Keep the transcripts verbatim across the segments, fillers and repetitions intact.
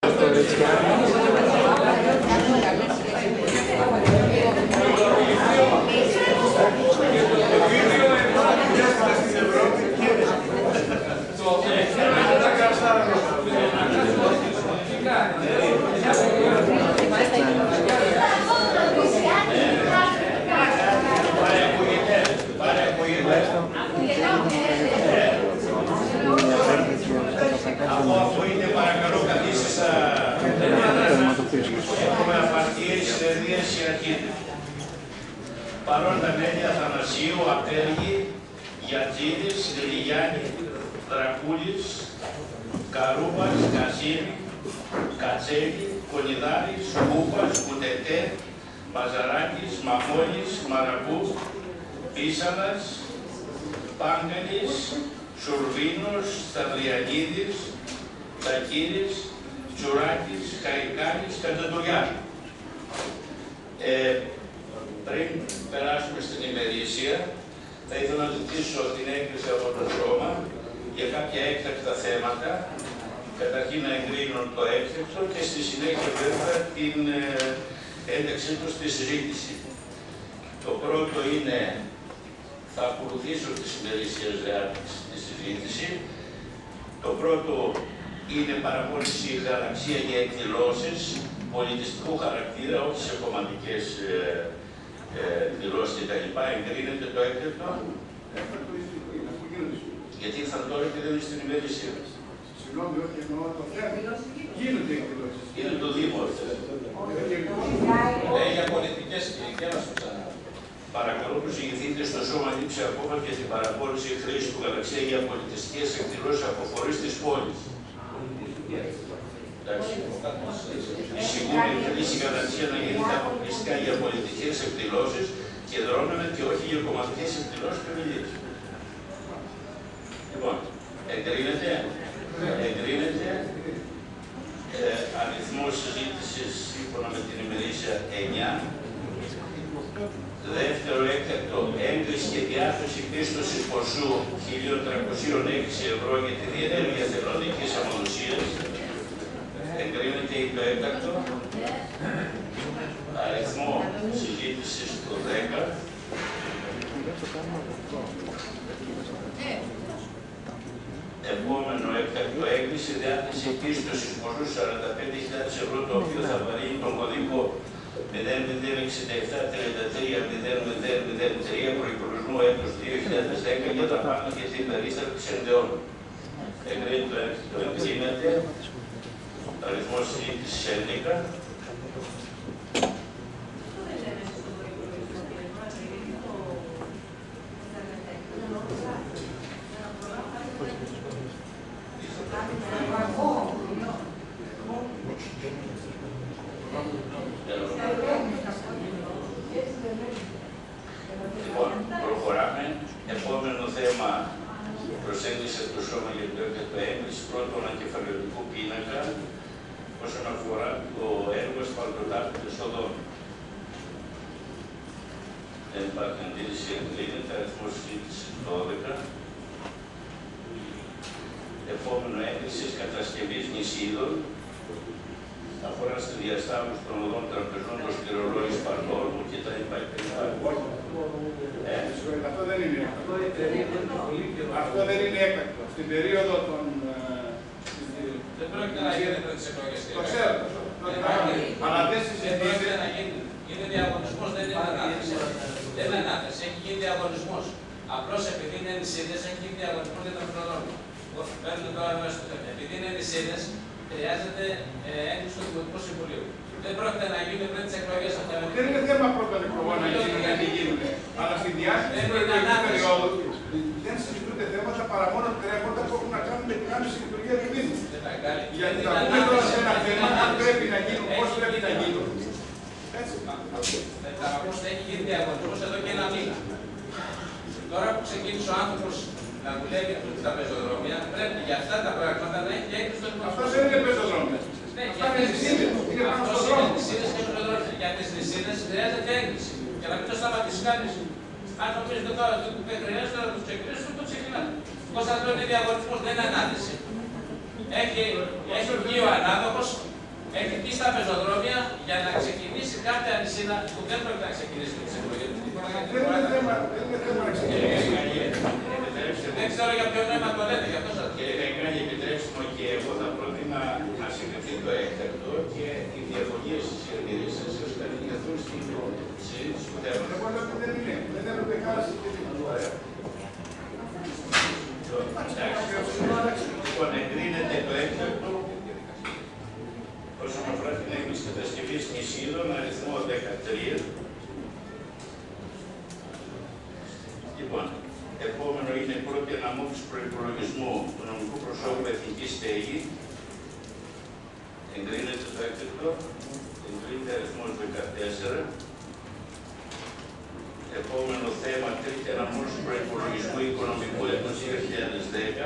Αφού είναι παρακαλώ καθίσεις στα έχουμε απαρτία η συνεδρίαση αρχίδη. Παρόντα μέλη Αθανασίου, Απέργη, Γιατζίδης, Λιλιγιάννη, Δρακούλης, Καρούπας, Κασίνη, Κατσέλη, Κολιδάρης, Κούπας, Κουτετέ, Μαζαράκης, Μαμόλης, Μαρακού, Πίσανας, Πάγκαλης, Σουρβίνος, Σταυριανίδης, Τακύρης, Τσουράκης, Καϊκάνης, Καντατουριάνη. Ε, πριν περάσουμε στην ημερήσια, θα ήθελα να ζητήσω την έγκριση από το σώμα για κάποια έκτακτα θέματα. Καταρχήν να εγκρίνουν το έκτακτο και στη συνέχεια βέβαια την ε, ένταξή του στη συζήτηση. Το πρώτο είναι, θα ακολουθήσω τις ημερήσιες διάταξης στη συζήτηση. Το πρώτο είναι παραπώνηση γαλαξία για εκδηλώσεις πολιτιστικού χαρακτήρα, όχι σε κομματικές ε, ε, δηλώσεις κτλ. Εγκρίνεται το έκτακτο. Γιατί ήρθαν τώρα και δεν είναι στην ημερήσια. Συγγνώμη, όχι εννοώ το θέμα. Γίνονται εκδηλώσεις. Είναι το Δήμο. Ε, για πολιτικές και να σου ξανά. Παρακαλώ τους ηγηθείτε στο σώμα λήψη απόφαση για την παραπώνηση χρήση του γαλαξία για πολιτιστικές εκδηλώσεις από φορείς της πόλης. Η σίγουρη χρήση γαλαξία να γίνεται αποκλειστικά για πολιτικές εκδηλώσεις και δρόμενα και όχι για κομματικές εκδηλώσεις και Λοιπόν, εγκρίνεται, εγκρίνεται ε, αριθμός συζήτησης σύμφωνα με την ημερήσια εννιά. Δεύτερο έκτακτο, έγκριση και διάθεση πίστοσης ποσού χίλια τριακόσια έξι ευρώ για τη διενέργεια θελοντικής αμοδοσίας. Εγκρίνεται το έκτακτο. Αριθμό συζήτησης το δέκα. Επόμενο έκτακτο, έγκριση διάθεση πίστοσης ποσού σαράντα πέντε χιλιάδες ευρώ, το οποίο θα βαρύνει τον κωδικό μηδέν μηδέν εξήντα επτά τριάντα τρία μηδέν μηδέν μηδέν τρία προϋπολογισμού έτους δύο χιλιάδες δέκα για τα πάνω και την περίσταση ενδεών. Εγκρίνεται το έκτακτο, εγκρίνεται. Αριθμός συζήτησης έντεκα. Λοιπόν, προχωράμε. Επόμενο θέμα, προσέγγιση από το σώμα για το έκτακτο έγκριση πρώτον ανακεφαλαιωτικού πίνακα όσον αφορά το έργο ασφαλτοτάπητος οδών. Δεν υπάρχει αντίρρηση, εγκρίνεται, αριθμός συζήτησης δώδεκα. Επόμενο, έγκριση κατασκευής νησίδων αφορά στη διασταύρωση των οδών τραπεζών, το σκληρολόγιο Σπαρτόλμου και τα λοιπά. Αυτό δεν είναι έκτακτο. Αυτό δεν είναι έκτακτο. Στην περίοδο των... Δεν πρόκειται να γίνεται τις εκλογές. Το ξέρω. Αλλά δεν συζητείτε. Είναι διαγωνισμός, δεν είναι ανάθεση. Δεν είναι ανάθεση, έχει γίνει διαγωνισμός. Απλώς επειδή είναι νησίδες, έχει γίνει διαγωνισμός για τον προδρόμιο. Παίρνουν τώρα μέσα στο θέμα. Επειδή είναι νησίδες, χρειάζεται έγκριση του Δημοτικού Συμβουλίου. Δεν πρόκειται να γίνουν πριν τις εκλογές αυτά. Δεν είναι θέμα πρώτων εκλογών να γίνουν γιατί γίνουν. Αλλά στη διάρκεια του εκλογικού περίοδου δεν συζητούνται θέματα παρά μόνο τρέχοντα που έχουν να κάνουν με την άμεση λειτουργία του Δήμου. Γιατί θα πούμε τώρα σε ένα θέμα αν πρέπει να γίνουν, πώς πρέπει να γίνουν. Έτσι. Θα ακούστε, έχει γίνει διαγωνισμός εδώ και ένα μήνα. Τώρα που ξεκίνησε ο άνθρωπος να δουλεύει στα πεζοδρόμια, πρέπει για αυτά τα πράγματα να έχει έγκριση στο Δημοτικό. Αυτό δεν είναι πεζοδρόμια. Αυτά είναι νησίδες. Είναι πάνω στον δρόμο. Για τις νησίδες χρειάζεται έγκριση. Για να μην το σταματήσει κανείς. Αν νομίζετε τώρα ότι δεν χρειάζεται να το ξεκινήσουν, το ξεκινάτε. Πώς θα το είναι διαγωνισμός, δεν είναι ανάθεση. Έχει βγει ο ανάδοχος, έχει πει στα πεζοδρόμια για να ξεκινήσει κάποια νησίδα που δεν πρέπει να ξεκινήσει με τις εκλογές. Δεν είναι θέμα, δεν είναι θέμα να ξεκινήσει. Δεν ξέρω για ποιο νόημα το λέτε, γι' αυτό σας. Κύριε Καγκάνη, επιτρέψτε μου και εγώ θα πρότεινα να συγκριθεί το έκτακτο και οι διαφωνίες της διατηρήσεις σας θα διηγηθούν στην συζήτηση του θέματος. Εγώ λέω ότι δεν είναι. Δεν έπρεπε καν να συγκριθεί. Λοιπόν, εγκρίνεται το έκτακτο όσον αφορά την έγκριση κατασκευής νησίδων, αριθμό δεκατρία. Λοιπόν, επόμενο είναι η πρώτη αναμόρφωση προϋπολογισμού του νομικού προσώπου Εθνική Στέγη. Εγκρίνεται το έκτακτο, εγκρίνεται αριθμός δεκατέσσερα. Επόμενο θέμα, τρίτη αναμόρφωση προϋπολογισμού οικονομικού έτους δύο χιλιάδες δέκα.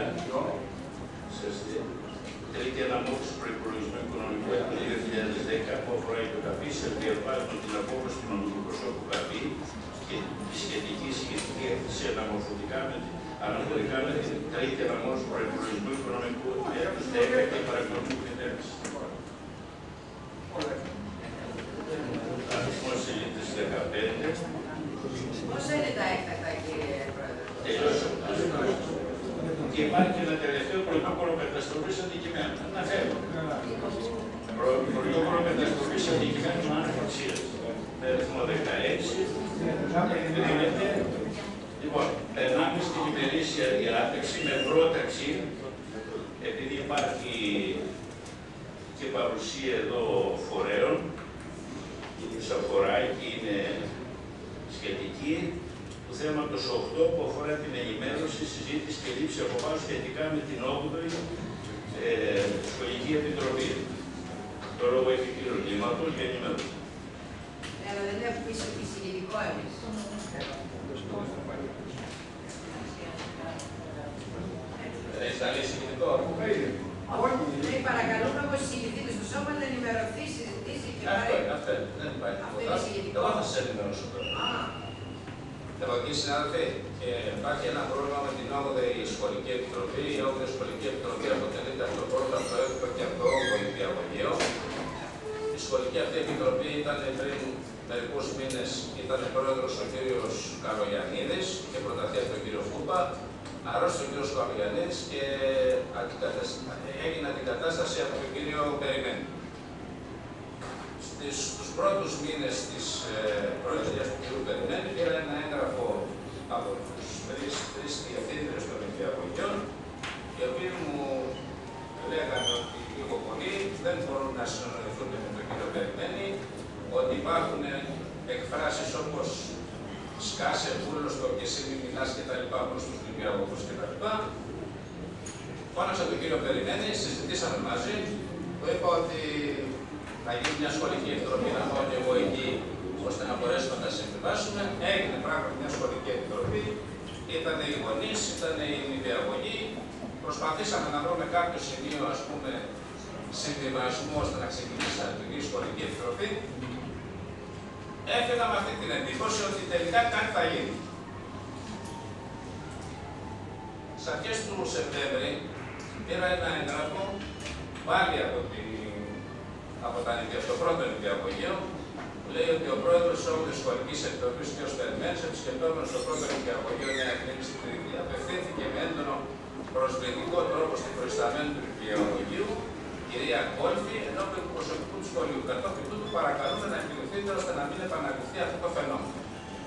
Τρίτη αναμόρφωση προϋπολογισμού οικονομικού έτους δύο χιλιάδες δέκα που αφορά το ΚΑΠΗ, σε διαβάζουμε την απόφαση του νομικού προσώπου ΚΑΠΗ και τη σχετική σχετική έκθεση αναμορφωτικά με αναφορικά με την τρίτη αναμόρφωση προϋπολογισμού οικονομικού έτους δέκα και παρακολουθούν την έκθεση. Αριθμός σελίδας δεκαπέντε. Πόσα είναι τα έκτακτα, κύριε Πρόεδρε? Τελειώσαμε. Και υπάρχει ένα τελευταίο πρωτόκολλο καταστροφής αντικειμένου. Να φέρω. Πρωτόκολλο καταστροφής αντικειμένου αναφορξίας. Με αριθμό δεκαέξι. Εγκρίνεται. Λοιπόν, περνάμε στην ημερήσια διάταξη με πρόταξη, επειδή υπάρχει και παρουσία εδώ φορέων, η εισαφορά και είναι σχετική, του θέματος οκτώ που αφορά την ενημέρωση, συζήτηση και λήψη αποφάσεων σχετικά με την όγδοη ε, Σχολική Επιτροπή. Το λόγο έχει ο κύριος Λίματος για ενημέρωση. Ναι, αλλά δεν έχουμε πίσω εισηγητικό εμείς. Δεν έχεις άλλη εισηγητικό. Όχι, λέει παρακαλούμε όπως εισηγητείτε στο σώμα να ενημερωθεί, συζητήσει και Αυτό πάρει. είναι, αυτό είναι. Δεν υπάρχει Αυτό τίποτα. είναι εισηγητικό. Εγώ θα σας ενημερώσω τώρα. Α, Αγαπητοί συνάδελφοι, υπάρχει ένα πρόβλημα με την όγδοη Σχολική Επιτροπή. Η όγδοη Σχολική Επιτροπή αποτελείται από το πρώτο, από το έβδομο και από το όγδοο νηπιαγωγείο. Η Σχολική αυτή Επιτροπή ήταν πριν μερικούς μήνες, ήταν πρόεδρος ο κύριος Καλογιαννίδης και προταθεί από τον κύριο Φούπα. Αρρώστησε ο κύριος Καλογιαννίδης και έγινε αντικατάσταση από τον κύριο Περιμένη. Στους πρώτους μήνες της ε, προεδρίας του κ. Περιμένη πήρα ένα έγγραφο από τους τρεις διευθύντρες των νηπιαγωγείων, οι οποίοι μου λέγανε ότι λίγο πολύ δεν μπορούν να συνοηθούν με τον κ. Περιμένη, ότι υπάρχουν εκφράσεις όπως σκάσε, βούλωστο και εσύ μη μιλάς και τα λοιπά προς τους νηπιαγωγούς και τα λοιπά. Φώναξα τον κύριο Περιμένη, συζητήσαμε μαζί, του είπα ότι θα γίνει μια σχολική επιτροπή να πάω και εγώ εκεί, ώστε να μπορέσουμε να τα συμβιβάσουμε. Έγινε πράγματι μια σχολική επιτροπή. Ήταν οι γονείς, ήταν οι νηπιαγωγοί. Προσπαθήσαμε να βρούμε κάποιο σημείο, ας πούμε, συμβιβασμού ώστε να ξεκινήσει να λειτουργεί η σχολική επιτροπή. Έφυγα με αυτή την εντύπωση ότι τελικά κάτι θα γίνει. Στις αρχές του Σεπτέμβρη πήρα ένα έγγραφο πάλι από την από το πρώτο νηπιαγωγείο, που λέει ότι ο πρόεδρος της όγδοης Σχολικής Επιτροπής, κ. Περιμένης, επισκεπτόμενος στο πρώτο νηπιαγωγείο Νέα Εθνική στην Κρήτη, απευθύνθηκε με έντονο προσβλητικό τρόπο στην προϊσταμένη του νηπιαγωγείου, κυρία Κόλφη, ενώπιον του προσωπικού του σχολείου. Κατόπιν τούτου παρακαλούμε να επιληφθείτε ώστε να μην επαναληφθεί αυτό το φαινόμενο.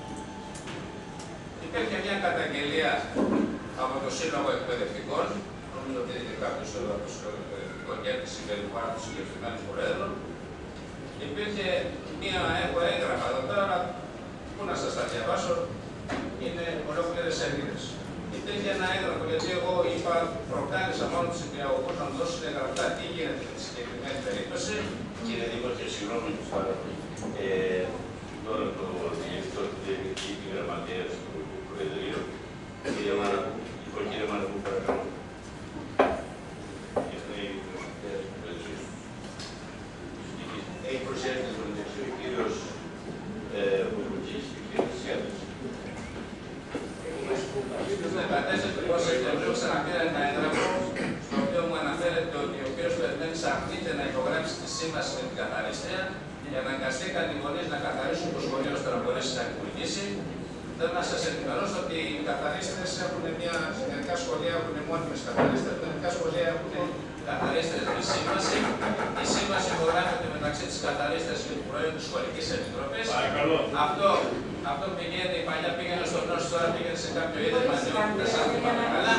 Υπήρχε μια καταγγελία από το Σύλλογο Εκπαιδευτικών, νομίζω ότι είναι κάποιο εδώ από το Σύλλογο Εκπαιδευτικών και τη συμπεριφορά του συγκεκριμένου Προέδρου. Υπήρχε μία, έχω έγγραφα εδώ τώρα, πού να σας τα διαβάσω, είναι ολόκληρες σελίδες. Υπήρχε ένα έγγραφο, γιατί εγώ είπα, προκάλεσα μόνο τους νηπιαγωγούς να μου δώσουν γραφτά τι γίνεται με τη συγκεκριμένη περίπτωση. Κύριε Δήμαρχε, συγγνώμη πάρα πολύ. Ε, τώρα το διευθυντό του Διευθυντή Γραμματέας του Προεδρείου, κύριε Μαρακού, λοιπόν, κύριε Μαρακού, παρακαλώ. Έχει προσέλθει στο μεταξύ ο κύριος Βουλουτζής και ο κύριος Σιάδης. Στις δεκατέσσερις Σεπτεμβρίου ξαναπήρα ένα έγγραφο, στο οποίο μου αναφέρεται ότι ο κ. Περιμένης αρνείται να υπογράψει τις σύμβαση με την καθαρίστρια και αναγκαστήκαν οι γονείς να καθαρίσουν το σχολείο ώστε να μπορέσει να λειτουργήσει. Θέλω να σας ενημερώσω ότι οι καθαρίστρες έχουν μια. Μερικά σχολεία έχουν μόνιμες καθαρίστρες, μερικά σχολεία έχουν καθαρίστρες με σύμβαση. Η σύμβαση υπογράφεται μεταξύ της καθαρίστρας και του Προέδρου της Σχολικής Επιτροπής. Αυτό, αυτό πηγαίνει, παλιά πήγαινε στο γνώση, τώρα πήγαινε σε κάποιο ίδρυμα νεότητα, σαν να πάμε καλά.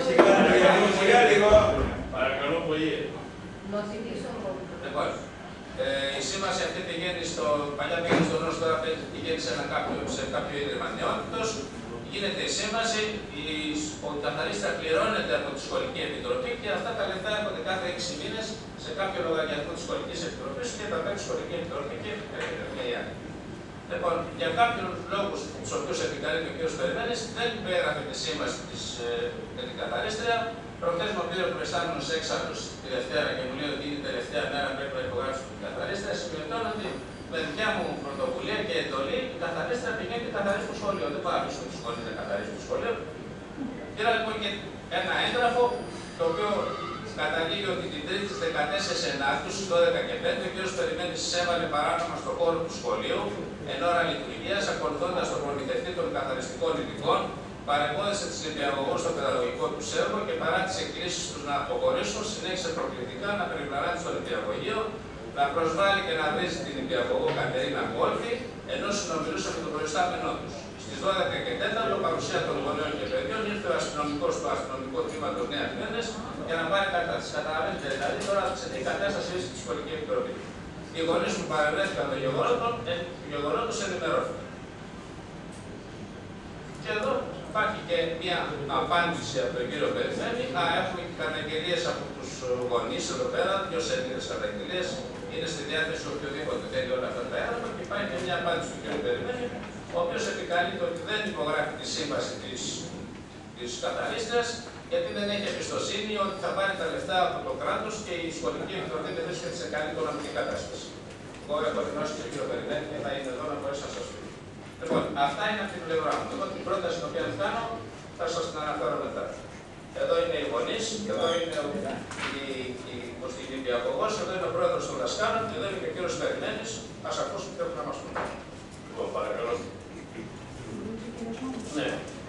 Παρακαλώ πολύ. Λοιπόν, ε, η σύμβαση αυτή πηγαίνει στο. Παλιά πήγαινε στο γνώση, τώρα πηγαίνει σε, ένα κάποιο, σε κάποιο ίδρυμα νεότητος. Γίνεται η σύμβαση, η καθαρίστρια πληρώνεται από τη Σχολική Επιτροπή και αυτά τα λεφτά έρχονται κάθε έξι μήνες σε κάποιο λογαριασμό της Σχολικής Επιτροπής και τα παίρνει η Σχολική Επιτροπή και μια ή άλλη. Λοιπόν, για κάποιους λόγους τους οποίους επικαλείται ο κ. Περιμένης, δεν υπέγραφε τη σύμβαση της, ε, με την καθαρίστρια. Προχθές μου πήρε ο προϊστάμενος έξαλλος τη Δευτέρα και μου λέει ότι είναι η τελευταία μέρα πρέπει να υπογράψω την καθαρίστρια. Σημειωτώνω ότι με δικιά μου πρωτοβουλία και εντολή η καθαρίστρια πηγαίνει και καθαρίζει το σχολείο. Δεν πάω αφήσω τους γονείς να καθαρίζουν το σχολείο. Πήρα λοιπόν και ένα έγγραφο το οποίο καταλήγει ότι την Τρίτη στις δεκατέσσερις Ενάτου στις δώδεκα και πέντε ο κ. Περιμένης έβαλε παράνομα στον χώρο του σχολείου εν ώρα λειτουργίας, ακολουθώντας τον προμηθευτή των καθαριστικών υλικών, παρεμπόδισε τις νηπιαγωγούς στο παιδαγωγικό του έργο και παρά τις εκκλήσεις τους να αποχωρήσουν, συνέχισε προκλητικά να περιπλανάται στο νηπιαγωγείο, να προσβάλλει και να βρίζει την νηπιαγωγό Κατερίνα Κόλφη, ενώ συνομιλούσε με τον προϊστάμενό του. Στις δώδεκα και τέσσερα, παρουσία των γονέων και παιδιών, ήρθε ο αστυνομικός του αστυνομικού τμήματος Νέα Μήνες για να πάρει κατάσταση. Καταλαβαίνετε, δηλαδή τώρα σε τι κατάσταση είναι στη Σχολική Επιτροπή. Οι γονείς που παρευρέθηκαν το γεγονότος ενημερώθηκαν. Και εδώ υπάρχει και μια απάντηση από τον κύριο Περιμένη. Α, έχουμε και καταγγελίες από τους γονείς εδώ πέρα, δύο σελίδες καταγγελίες. Είναι στη διάθεση οποιοδήποτε θέλει όλα αυτά τα έγγραφα και υπάρχει και μια απάντηση του κύριου Περιμένη, ο οποίος επικαλείται ότι δεν υπογράφει τη σύμβαση της, της καθαρίστριας, γιατί δεν έχει εμπιστοσύνη ότι θα πάρει τα λεφτά από το κράτος και η Σχολική Επιτροπή δεν βρίσκεται σε καλή οικονομική κατάσταση. Εγώ έχω γνώση τον κύριο Περιμένη και θα είναι εδώ να μπορέσει να σας πει. Λοιπόν, αυτά είναι από την πλευρά μου. Εγώ την πρόταση την οποία κάνω θα σας την αναφέρω μετά. Εδώ είναι οι γονείς, εδώ είναι ο, η, η, η νηπιαγωγός, εδώ είναι ο πρόεδρος των δασκάλων και εδώ είναι και ο κύριος Περιμένης. Ας ακούσουμε τι έχουν να μας πούνε. Λοιπόν, παρακαλώ. Ναι.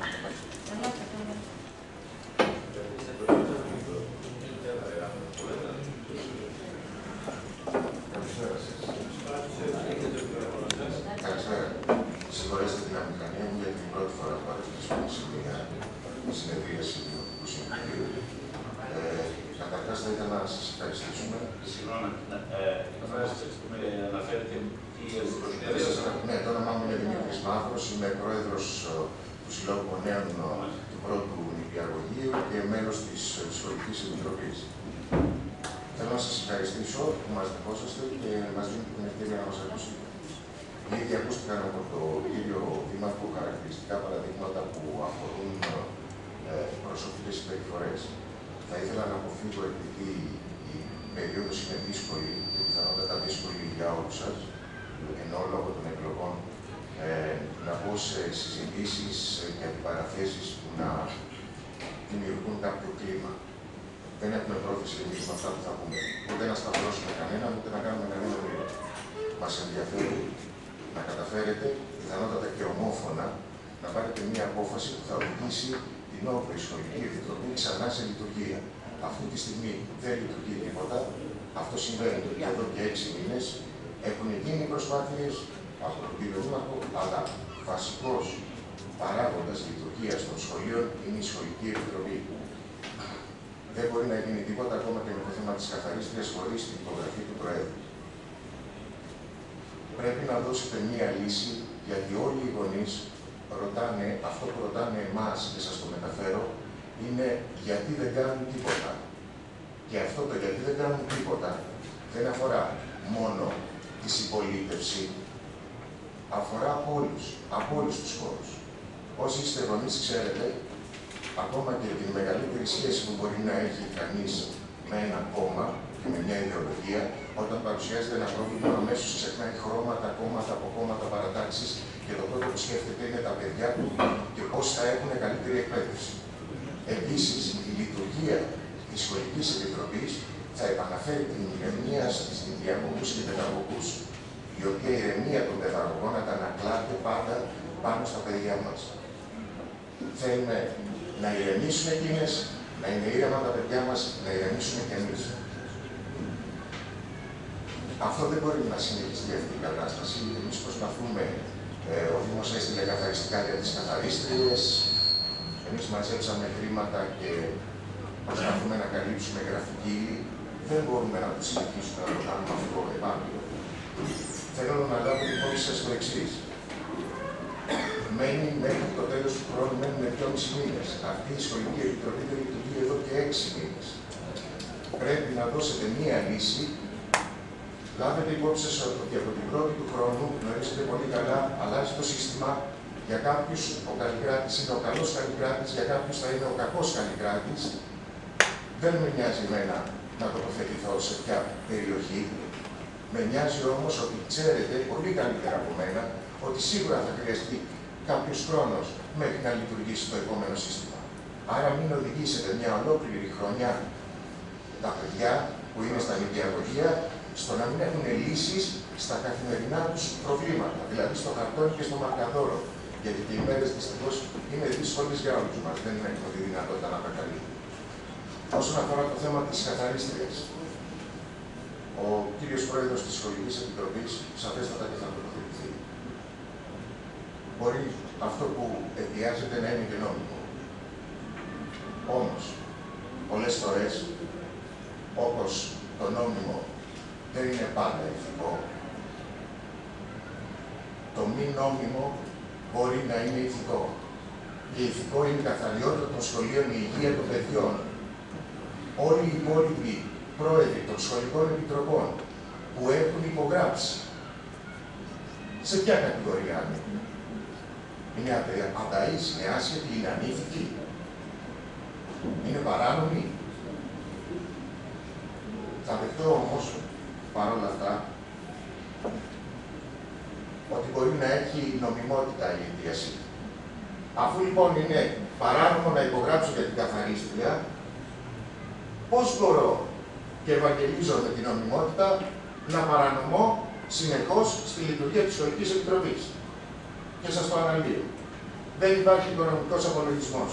Καλησπέρα. Συγχωρέστε την αμηχανία μου για την πρώτη φορά που παρουσιάζομαι σε μια συνεδρίαση του Δημοτικού Συμβουλίου. Καταρχάς, θα ήθελα να σας ευχαριστήσουμε. Συγγνώμη, αναφέρετε τι Ναι, το όνομά μου είναι Δημήτρης Μαύρος, είμαι πρόεδρος του Συλλόγου Γονέων του πρώτου νηπιαγωγείου και μέλος της Σχολικής Επιτροπής. Θέλω να σας ευχαριστήσω που μας δεχόσαστε και μας δίνετε την ευκαιρία να μας ακούσετε. Ήδη ακούστηκαν από το κύριο Δήμαρχο χαρακτηριστικά παραδείγματα που αφορούν ε, προσωπικές συμπεριφορές. Θα ήθελα να αποφύγω, επειδή η περίοδος είναι δύσκολη και πιθανότατα δύσκολη για όλους σας, ενώ λόγω των εκλογών, ε, να πω σε συζητήσεις και αντιπαραθέσεις που να δημιουργούν κάποιο κλίμα. Δεν έχουμε πρόθεση εμείς με αυτά που θα πούμε. Ούτε να σταυρώσουμε κανέναν, ούτε να κάνουμε κανένα μήνυμα. Μας ενδιαφέρει να καταφέρετε, πιθανότατα και ομόφωνα, να πάρετε μια απόφαση που θα οδηγήσει την όπερη Σχολική Επιτροπή ξανά σε λειτουργία. Αυτή τη στιγμή δεν λειτουργεί τίποτα. Αυτό συμβαίνει εδώ και έξι μήνες. Έχουν γίνει προσπάθειες από τον κύριο Δήμαρχο, αλλά βασικός παράγοντας λειτουργίας των σχολείων είναι η Σχολική Επιτροπή. Δεν μπορεί να γίνει τίποτα ακόμα και με το θέμα της καθαρίστριας χωρίς την υπογραφή του Προέδρου. Πρέπει να δώσετε μία λύση, γιατί όλοι οι γονείς ρωτάνε, αυτό που ρωτάνε εμάς και σας το μεταφέρω, είναι γιατί δεν κάνουν τίποτα. Και αυτό το γιατί δεν κάνουν τίποτα δεν αφορά μόνο τη συμπολίτευση, αφορά από όλους, από όλους τους χώρους. Όσοι είστε γονείς ξέρετε, ακόμα και την μεγαλύτερη σχέση που μπορεί να έχει κανείς με ένα κόμμα και με μια ιδεολογία, όταν παρουσιάζεται ένα πρόβλημα, αμέσως ξεχνάει χρώματα, κόμματα, από κόμματα, παρατάξεις και το πρώτο που σκέφτεται είναι τα παιδιά του και πώς θα έχουν καλύτερη εκπαίδευση. Επίσης, η λειτουργία της Σχολικής Επιτροπής θα επαναφέρει την ηρεμία στις νηπιαγωγούς και παιδαγωγούς, η οποία ηρεμία των παιδαγωγών αντανακλάται πάντα πάνω στα παιδιά μας. Θέλουμε να ηρεμήσουν εκείνες, να είναι ήρεμα τα παιδιά μας, να ηρεμήσουμε κι εμείς. Αυτό δεν μπορεί να συνεχιστεί αυτή η κατάσταση. Εμείς προσπαθούμε, ε, ο Δήμος έστειλε καθαριστικά για τις καθαρίστριες, εμείς μαζέψαμε χρήματα και προσπαθούμε να καλύψουμε γραφική. Δεν μπορούμε να το συνεχίσουμε να το κάνουμε αυτό επάνω. Θέλω να λάβετε υπόψη σας το εξής. Μένει μέχρι το τέλος του χρόνου, μένουν δυόμισι μήνες. Αυτή η σχολική επιτροπή δεν λειτουργεί εδώ και έξι μήνες. Πρέπει να δώσετε μία λύση. Λάβετε υπόψη σας ότι από την πρώτη του χρόνου, γνωρίζετε πολύ καλά, αλλάζει το σύστημα. Για κάποιους ο καλλικράτης είναι ο καλός καλλικράτης, για κάποιους θα είναι ο κακός καλλικράτης. Δεν με νοιάζει εμένα να τοποθετηθώ σε ποια περιοχή. Με νοιάζει όμως ότι ξέρετε πολύ καλύτερα από μένα ότι σίγουρα θα χρειαστεί κάποιος χρόνος μέχρι να λειτουργήσει το επόμενο σύστημα. Άρα μην οδηγήσετε μια ολόκληρη χρονιά τα παιδιά που είναι στα νηπιαγωγεία στο να μην έχουν λύσεις στα καθημερινά τους προβλήματα, δηλαδή στο χαρτόνι και στο μαρκαδόρο. Γιατί και οι μέρες δυστυχώς είναι δύσκολες για όλους μας, δεν έχουμε τη δυνατότητα να τα καλύψουμε. Όσον αφορά το θέμα της καθαρίστριας, ο κύριος Πρόεδρος της Σχολικής Επιτροπής σαφέστατα και θα τοποθετηθεί. Μπορεί αυτό που αιτιάζεται να είναι και νόμιμο. Όμως, πολλές φορές, όπως το νόμιμο δεν είναι πάντα ηθικό, το μη νόμιμο μπορεί να είναι ηθικό. Και ηθικό είναι η καθαριότητα των σχολείων, η υγεία των παιδιών. Όλοι οι υπόλοιποι πρόεδροι των σχολικών επιτροπών που έχουν υπογράψει, σε ποια κατηγορία ανήκουν? Είναι απαραείς, είναι άσχετοι, είναι ανήθικοι, είναι παράνομοι? Θα δεχτώ όμως, παρόλα αυτά, ότι μπορεί να έχει νομιμότητα η αιτίαση. Αφού λοιπόν είναι παράνομο να υπογράψω για την καθαρίστρια, πώς μπορώ και ευαγγελίζω με την νομιμότητα να παρανομώ συνεχώς στη λειτουργία της Σχολικής Επιτροπής? Και σας το αναλύω. Δεν υπάρχει οικονομικός απολογισμός.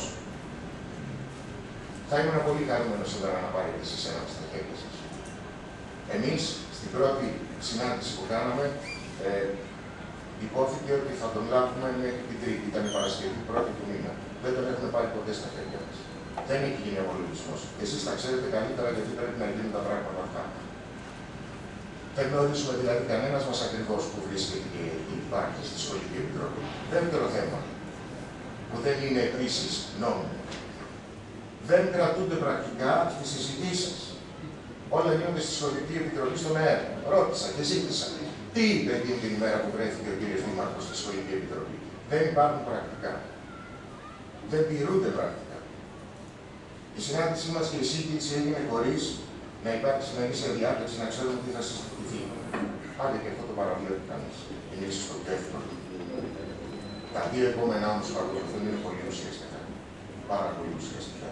Θα ήμουν πολύ χαρούμενος σήμερα να πάρετε εσείς ένα στα χέρια σας. Εμείς, στην πρώτη συνάντηση που κάναμε, ε, υπόθηκε ότι θα τον λάβουμε μέχρι την Τρίτη, ήταν η Παρασκευή, πρώτη του μήνα. Δεν τον έχουμε πάρει ποτέ στα χέρια μας. Δεν έχει γίνει απολογισμός. Εσείς τα ξέρετε καλύτερα γιατί πρέπει να γίνουν τα πράγματα αυτά. Δεν γνωρίζουμε δηλαδή κανένας μας ακριβώς που βρίσκεται και υπάρχει στη Σχολική Επιτροπή. Δεύτερο θέμα, που δεν είναι επίσης νόμιμο. Δεν κρατούνται πρακτικά στις συζητήσεις. Όλα γίνονται στη Σχολική Επιτροπή στον αέρα. Ρώτησα και ζήτησα. Τι είπε εκείνη την ημέρα που βρέθηκε ο κύριος Δήμαρχος στη Σχολική Επιτροπή? Δεν υπάρχουν πρακτικά. Δεν τηρούνται πρακτικά. Η συνάντησή μας και η σύγκριση έγινε χωρίς να υπάρχει σημερινή διάταξη, να ξέρουμε τι θα συζητηθεί. Άντε και αυτό το παραβλέπει κανείς. Είναι ίσως το πιο εύκολο. Τα δύο επόμενα όμως που ακολουθούν είναι πολύ ουσιαστικά. Πάρα πολύ ουσιαστικά.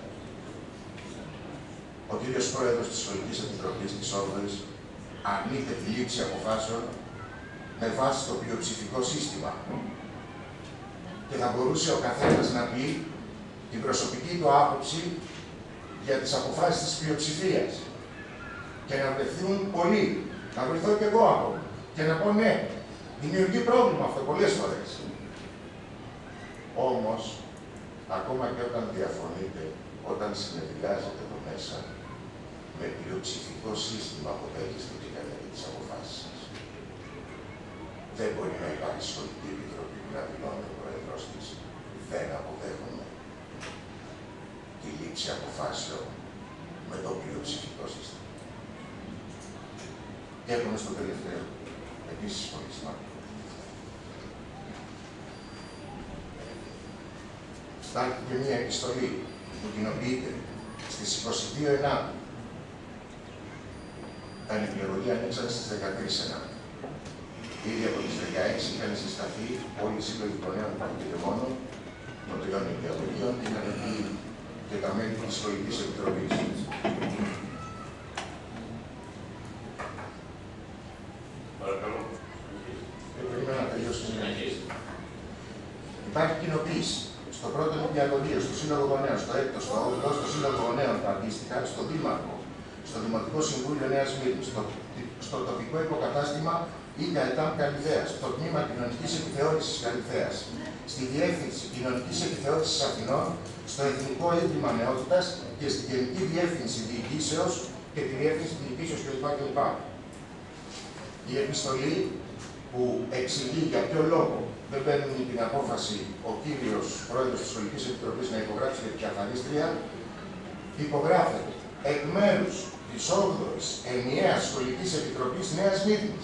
Ο κύριος Πρόεδρος της Σχολικής Επιτροπής της όγδοης αρνείται τη λήψη αποφάσεων με βάση το πλειοψηφικό σύστημα. Και θα μπορούσε ο καθένας να πει την προσωπική του άποψη για τις αποφάσεις της πλειοψηφίας. Και να βρεθούν πολλοί. Να βρεθώ και εγώ ακόμα. Και να πω ναι, δημιουργεί πρόβλημα αυτό πολλές φορές. Όμως, ακόμα και όταν διαφωνείτε, όταν συνεδριάζετε εδώ μέσα, με πλειοψηφικό σύστημα αποτέλεστε και καλείτε τις αποφάσεις σας. Δεν μπορεί να υπάρχει Σχολική Επιτροπή που να δηλώνει ο Πρόεδρος της. Δεν αποδέχομαι τη λήψη αποφάσεων με το πλειοψηφικό σύστημα. Και έρχομαι στο τελευταίο, επίσης πολύ σημαντικό. Στάλθηκε μια επιστολή που κοινοποιείται στις είκοσι δύο Ενάτου. Τα νηπιαγωγεία ανοίξαν στις δεκατρείς Ενάτου. Ήδη από τις δεκαέξι είχαν συσταθεί όλοι οι σύλλογοι των νέων πρωτογενών των τριών νηπιαγωγείων και είχαν πει και τα μέλη της Σχολικής Επιτροπής. Υπάρχει κοινοποίηση στο πρώτο νηπιαγωγείο, στο Σύλλογο Γονέων, στο έκτο, στο όγδοο, στο Σύλλογο Γονέων αντίστοιχα, στο Δήμαρχο, στο Δημοτικό Συμβούλιο Νέας Μύρνης, στο, στο τοπικό υποκατάστημα Ήγκα ΕΤΑΜ Καλυθέας, στο τμήμα Κοινωνικής Επιθεώρησης Καλυθέας, στη Διεύθυνση Κοινωνικής Επιθεώρησης Αθηνών, στο Εθνικό Ίδρυμα Νεότητας και στη Γενική Διεύθυνση Διοικήσεως και τη Διεύθυνση Διοικήσεως κλπ. Η επιστολή που εξηγεί για ποιο λόγο δεν παίρνει την απόφαση ο κύριος πρόεδρος της Σχολικής Επιτροπής να υπογράψει για την καθαρίστρια, υπογράφεται εκ μέρους της όγδοης Ενιαίας Σχολικής Επιτροπής Νέας Μύρνης.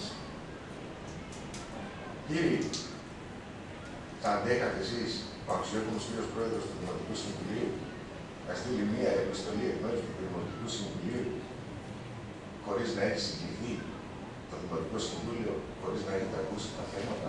Κύριοι, θα αντέχατε εσείς, ο αξιότιμος κύριος πρόεδρος του Δημοτικού Συμβουλίου, να στείλει μία επιστολή εκ μέρους του Δημοτικού Συμβουλίου, χωρίς να έχει συγκληθεί το Δημοτικό Συμβούλιο, χωρίς να έχετε ακούσει τα θέματα?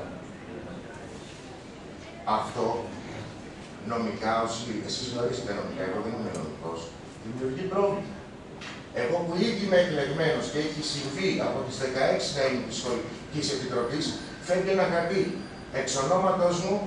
Αυτό νομικά, όσοι εσείς γνωρίζετε νομικά, εγώ δεν είμαι νομικός, δημιουργεί πρόβλημα. Εγώ που ήδη είμαι εκλεγμένος και έχει συμβεί από τις δεκαέξι να είμαι της Σχολικής Επιτροπής, φέρνει ένα χαρτί εξ ονόματος μου,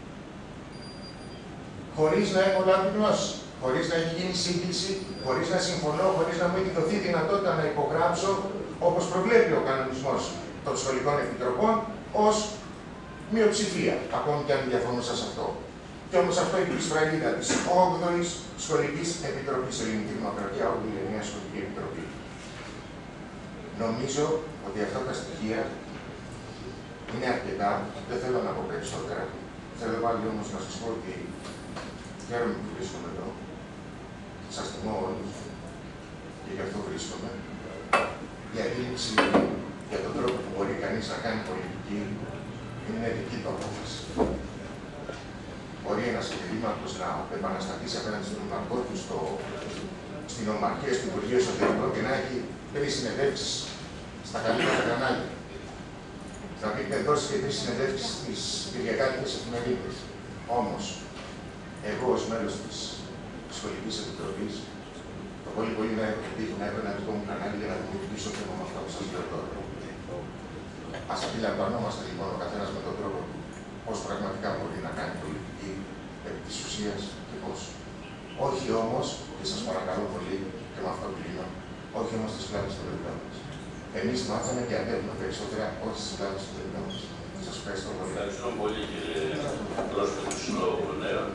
χωρίς να έχω λάβει γνώση, χωρίς να έχει γίνει σύγκληση, χωρίς να συμφωνώ, χωρίς να μου έχει δοθεί δυνατότητα να υπογράψω, όπως προβλέπει ο κανονισμός των σχολικών επιτροπών, ως μειοψηφία, ακόμη και αν διαφωνούσα σε αυτό. Και όμως αυτό είναι η σφραγίδα της όγδοης Σχολικής Επιτροπής Ελληνική Δημοκρατία, όγδοη Ενιαία Σχολική Επιτροπή. Νομίζω ότι αυτά τα στοιχεία είναι αρκετά, δεν θέλω να πω περισσότερα. Θέλω πάλι όμως να σας πω ότι χαίρομαι που βρίσκομαι εδώ. Σας τιμώ όλους και γι' αυτό βρίσκομαι. Η αντίληψη για τον τρόπο που μπορεί κανείς να κάνει πολιτική είναι δική του απόφαση. Μπορεί ένας εκδημαρχός να επαναστατήσει απέναντι στον δημαρχό του στο, στην Ομαρχία, στο Υπουργείο Εσωτερικών και να έχει τρεις συνεντεύξεις στα καλύτερα κανάλια. Να πει δώσει και τρεις συνεντεύξεις στις κυριακάτικες εφημερίδες. Όμως, εγώ ως μέλος της Σχολικής Επιτροπής, το πολύ πολύ να έχω τύχει να έχω ένα δικό μου κανάλι για να δημιουργήσω θέμα με αυτά που σας λέω τώρα. Ας αντιλαμβανόμαστε λοιπόν ο καθένας με τον τρόπο του πώς πραγματικά μπορεί να κάνει πολιτική επί της ουσίας και πώς. Όχι όμως, και σας παρακαλώ πολύ και με αυτό κλείνω, όχι όμως τις πλάτες των παιδιών μας. Εμείς μάθαμε και αντέχουμε περισσότερα όχι στις πλάτες των παιδιών μας. Σας ευχαριστώ πολύ. Ευχαριστώ πολύ κύριε πρόσωπο του Συλλόγου Γονέων.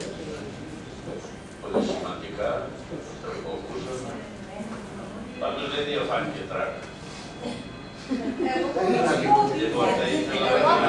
Πολύ σημαντικά το ακούσαμε. Πάντως δεν διαφάνηκε τράκα. Λοιπόν, θα ήθελα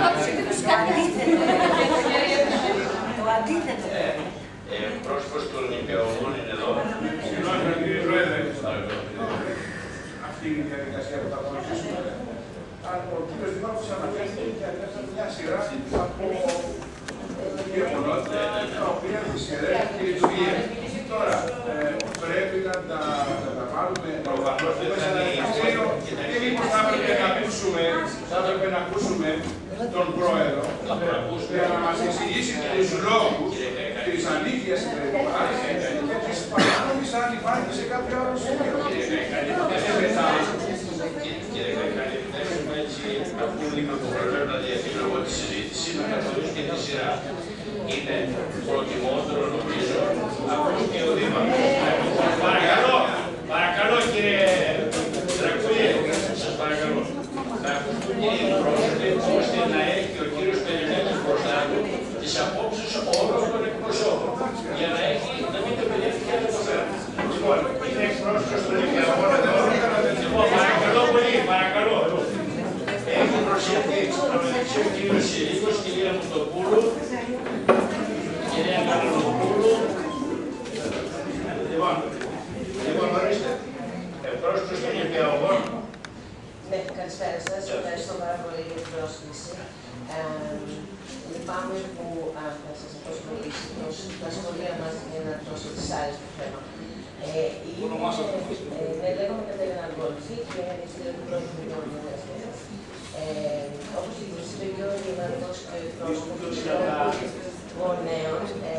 το αντίθετο. Πρόσωπος των νηπιαγωγών είναι εδώ. Συγγνώμη, κύριε Πρόεδρε, αυτή είναι η διαδικασία που θα ακολουθήσουμε. Ο κύριος Δημάρχος αναφέρθηκε και ανέφερε μια σειρά από γεγονότα τα οποία δυσχεραίνουν τη λειτουργία. Τώρα, πρέπει να τα βάλουμε προφανώς μέσα στο δικαστήριο και μήπως θα έπρεπε να ακούσουμε, θα έπρεπε να ακούσουμε τον Πρόεδρο για να μας εξηγήσει τους λόγους της ανίκειας της περιοχής και της παράνομης αν υπάρχει σε κάποιο άλλο σημείο. Κύριε Κακάλη, επιτρέψτε έτσι αυτό λίγο που πρέπει να διαφύγω από τη συζήτηση, να καθορίσω και τη σειρά. Είναι προτιμότερο, νομίζω, από και ο Δήμαρχος. Παρακαλώ, παρακαλώ κύριε Δρακουλή, σας παρακαλώ. Να ακουστούν και οι πρόσωποι, ώστε να έχει ο κύριος Περιλέτης μπροστά του τις απόψεις όλων των εκπροσώπων. Για να έχει, να μην το παιδεύει και το θέμα. Λοιπόν, είναι εκπρόσωπος των νηπιαγωγών εδώ. Λοιπόν, παρακαλώ πολύ, παρακαλώ. Έχει προσέλθει εξωτερική ο κύριος Συρίκος, κυρία Μουστοπούλου, κυρία Καλανοπούλου. Λοιπόν, λοιπόν, ορίστε. Εκπρόσωπος των νηπιαγωγών. Ναι, καλησπέρα σας. Ευχαριστώ πάρα πολύ για την πρόσκληση. Λυπάμαι που θα σας αποσχολήσει τα σχολεία μας για να δώσω τις άλλες του θέμα. Ναι, λέγομαι Κατερίνα Αργόλφη και είμαι διευθύντρια του Project Universitas. Όπως είπε και ο Δήμαρχος και ο πρόσωπος του Συλλόγου Γονέων,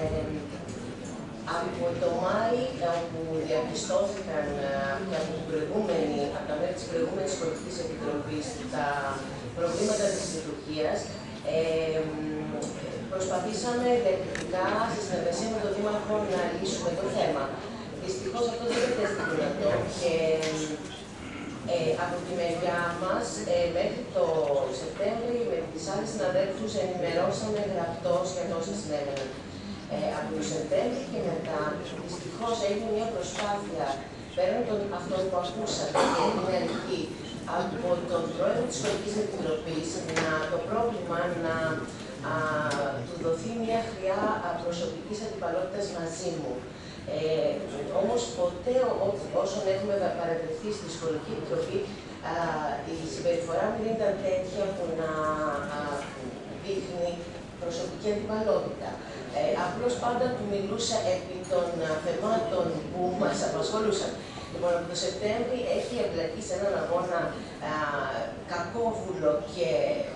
από το Μάη, όπου διαπιστώθηκαν από, προηγούμενη, από τα μέλη της προηγούμενης Σχολικής Επιτροπής τα προβλήματα της λειτουργίας, ε, προσπαθήσαμε διεκδικητικά στη συνεργασία με τον Δήμαρχο να λύσουμε το θέμα. Δυστυχώς αυτό δεν ήταν δυνατό και ε, από τη μεριά μας ε, μέχρι το Σεπτέμβρη με τις άλλες συναδέλφους ενημερώσαμε γραπτώς για τόσα συνέβαιναν. Ε, από το Σεπτέμβρη και μετά, δυστυχώς έγινε μια προσπάθεια πέραν των αυτών που ακούσατε και την αρχή από τον πρόεδρο της Σχολικής Επιτροπής να το πρόβλημα να α, του δοθεί μια χρειά προσωπικής αντιπαλότητας μαζί μου. Ε, όμως ποτέ ό, όσον έχουμε παρευρεθεί στη Σχολική Επιτροπή α, η συμπεριφορά μου δεν ήταν τέτοια που να α, δείχνει προσωπική αντιπαλότητα. Ε, απλώς πάντα του μιλούσα επί των θεμάτων που μας απασχολούσαν. Λοιπόν, από το Σεπτέμβρη έχει εμπλακεί σε έναν αγώνα α, κακόβουλο και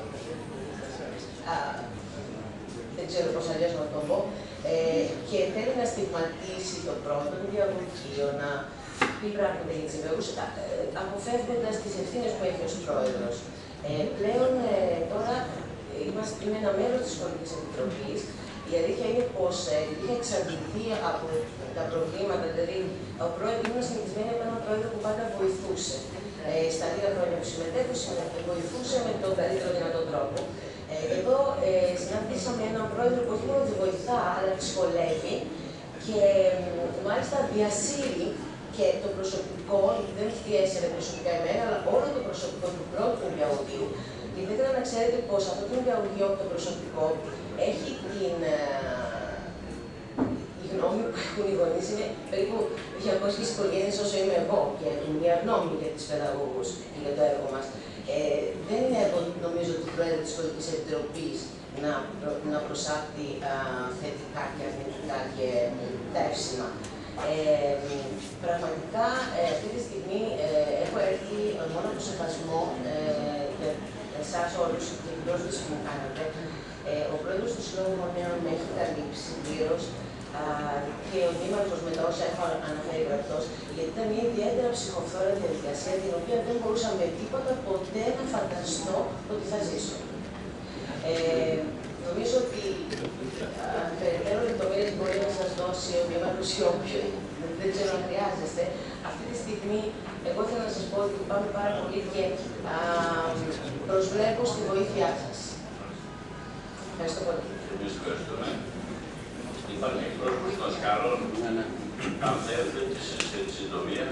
α, δεν ξέρω πώς αλλιώς να το πω, ε, και θέλει να στιγματίσει το πρώτο διαγωγείο, να πει πράγματα για τις επέγους, ε, αποφεύγοντας τις ευθύνες που έχει ως πρόεδρος. Ε, πλέον ε, τώρα είμαστε, είμαι ένα μέλος της Σχολικής Επιτροπής. Η αλήθεια είναι πως ε, είχε εξαντληθεί από τα προβλήματα, δηλαδή ο πρόεδρος ήμουν συνηθισμένη με έναν πρόεδρο που πάντα βοηθούσε. Ε, στα λίγα χρόνια που συμμετέχω, βοηθούσε με τον καλύτερο δυνατό τρόπο. Ε, εδώ ε, συναντήσαμε έναν πρόεδρο που όχι μόνο τη βοηθά, αλλά τη σχολεύει και ε, μάλιστα διασύρει και το προσωπικό, δεν διέσυρε προσωπικά εμένα, αλλά όλο το προσωπικό του πρώτου νηπιαγωγείου. Και δεν ήθελα να ξέρετε πως αυτό το νηπιαγωγείο, το προσωπικό, έχει την uh, η γνώμη που έχουν οι γονείς. Είναι περίπου διακόσιες οικογένειες όσο είμαι εγώ και έχουν μια γνώμη για τις παιδαγωγούς και για το έργο μας. Ε, δεν είναι εγώ, νομίζω, του Πρόεδρου της Σχολικής Επιτροπής να, προ, να προσάπτει uh, θετικά και αρνητικά και τεύσιμα. Ε, πραγματικά, ε, αυτή τη στιγμή ε, έχω έρθει μόνο από σεβασμό ε, για εσάς όλους και την πρόσκληση που μου κάνατε. Ε, ο πρόεδρος του Συλλόγου Γονέων με έχει καλύψει πλήρως και ο Δήμαρχος με τα όσα έχω αναφέρει γραπτός, γιατί ήταν μια ιδιαίτερα ψυχοφθόρα διαδικασία, την οποία δεν μπορούσα με τίποτα ποτέ να φανταστώ ότι θα ζήσω. Ε, νομίζω ότι περαιτέρω λεπτομέρειες μπορεί να σας δώσει ο Δήμαρχος ή όποιον, δεν ξέρω αν χρειάζεστε. Αυτή τη στιγμή, εγώ θέλω να σας πω ότι πάμε πάρα πολύ και α, προσβλέπω στη βοήθειά σας. Ευχαριστώ πολύ. Εμείς ευχαριστούμε. Υπάρχει εκπρόσωπος των δασκάλων. Αν θέλετε, τη συντομία.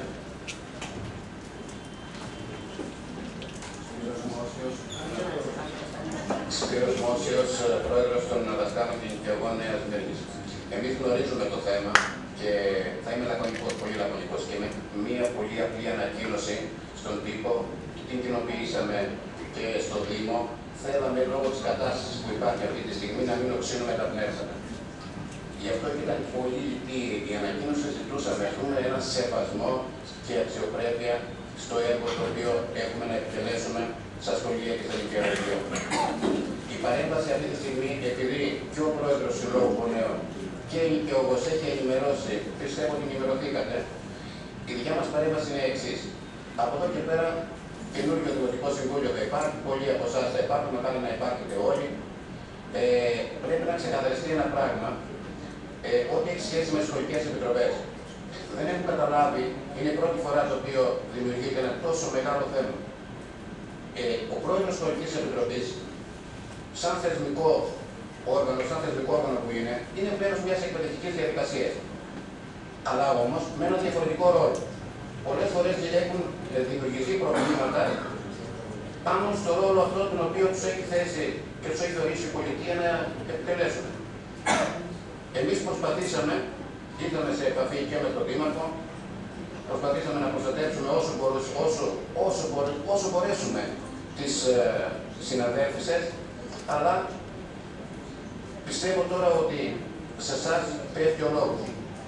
Σπύρος Μόσιος, πρόεδρος των δασκάλων και νοικιαγών Νέας Μύρνης. Εμείς γνωρίζουμε το θέμα και θα είμαι λακωνικός, πολύ λακωνικός και με μία πολύ απλή ανακοίνωση στον τύπο, την κοινοποιήσαμε και στο Δήμο. Θέλαμε λόγω της κατάστασης που υπάρχει αυτή τη στιγμή να μην οξύνουμε τα πνεύματα. Γι' αυτό και ήταν πολύ λυπή η ανακοίνωση, ζητούσαμε να έχουμε ένα σεβασμό και αξιοπρέπεια στο έργο το οποίο έχουμε να επιτελέσουμε στα σχολεία και στα νοικιαγωγεία. Η παρέμβαση αυτή τη στιγμή, επειδή και ο πρόεδρος του Συλλόγου Γονέων και η νοικιαγωγός έχει ενημερώσει, πιστεύω ότι ενημερωθήκατε, η δικιά μας παρέμβαση είναι εξής. Από εδώ και πέρα, καινούργιο Δημοτικό Συμβούλιο θα υπάρχει, πολλοί από εσάς θα υπάρχουν, μακάρι να υπάρχετε όλοι. Ε, πρέπει να ξεκαθαριστεί ένα πράγμα, ε, ό,τι έχει σχέση με σχολικές επιτροπές. Δεν έχουν καταλάβει, είναι η πρώτη φορά το οποίο δημιουργείται ένα τόσο μεγάλο θέμα. Ε, ο πρόεδρος της Σχολικής Επιτροπής, σαν θεσμικό όργανο, σαν θεσμικό όργανο που είναι, είναι μέρος μιας εκπαιδευτικής διαδικασίας. Αλλά όμως με ένα διαφορετικό ρόλο. Πολλές φορές έχουν δημιουργηθεί προβλήματα πάνω στο ρόλο αυτό τον οποίο τους έχει θέσει και τους έχει ορίσει η πολιτεία να επιτελέσουν. Εμείς προσπαθήσαμε, ήρθαμε σε επαφή και με τον Δήμαρχο, προσπαθήσαμε να προστατεύσουμε όσο, μπορούς, όσο, όσο, μπορ, όσο μπορέσουμε τις ε, συναδέλφισες, αλλά πιστεύω τώρα ότι σε εσάς πέφτει ο λόγος.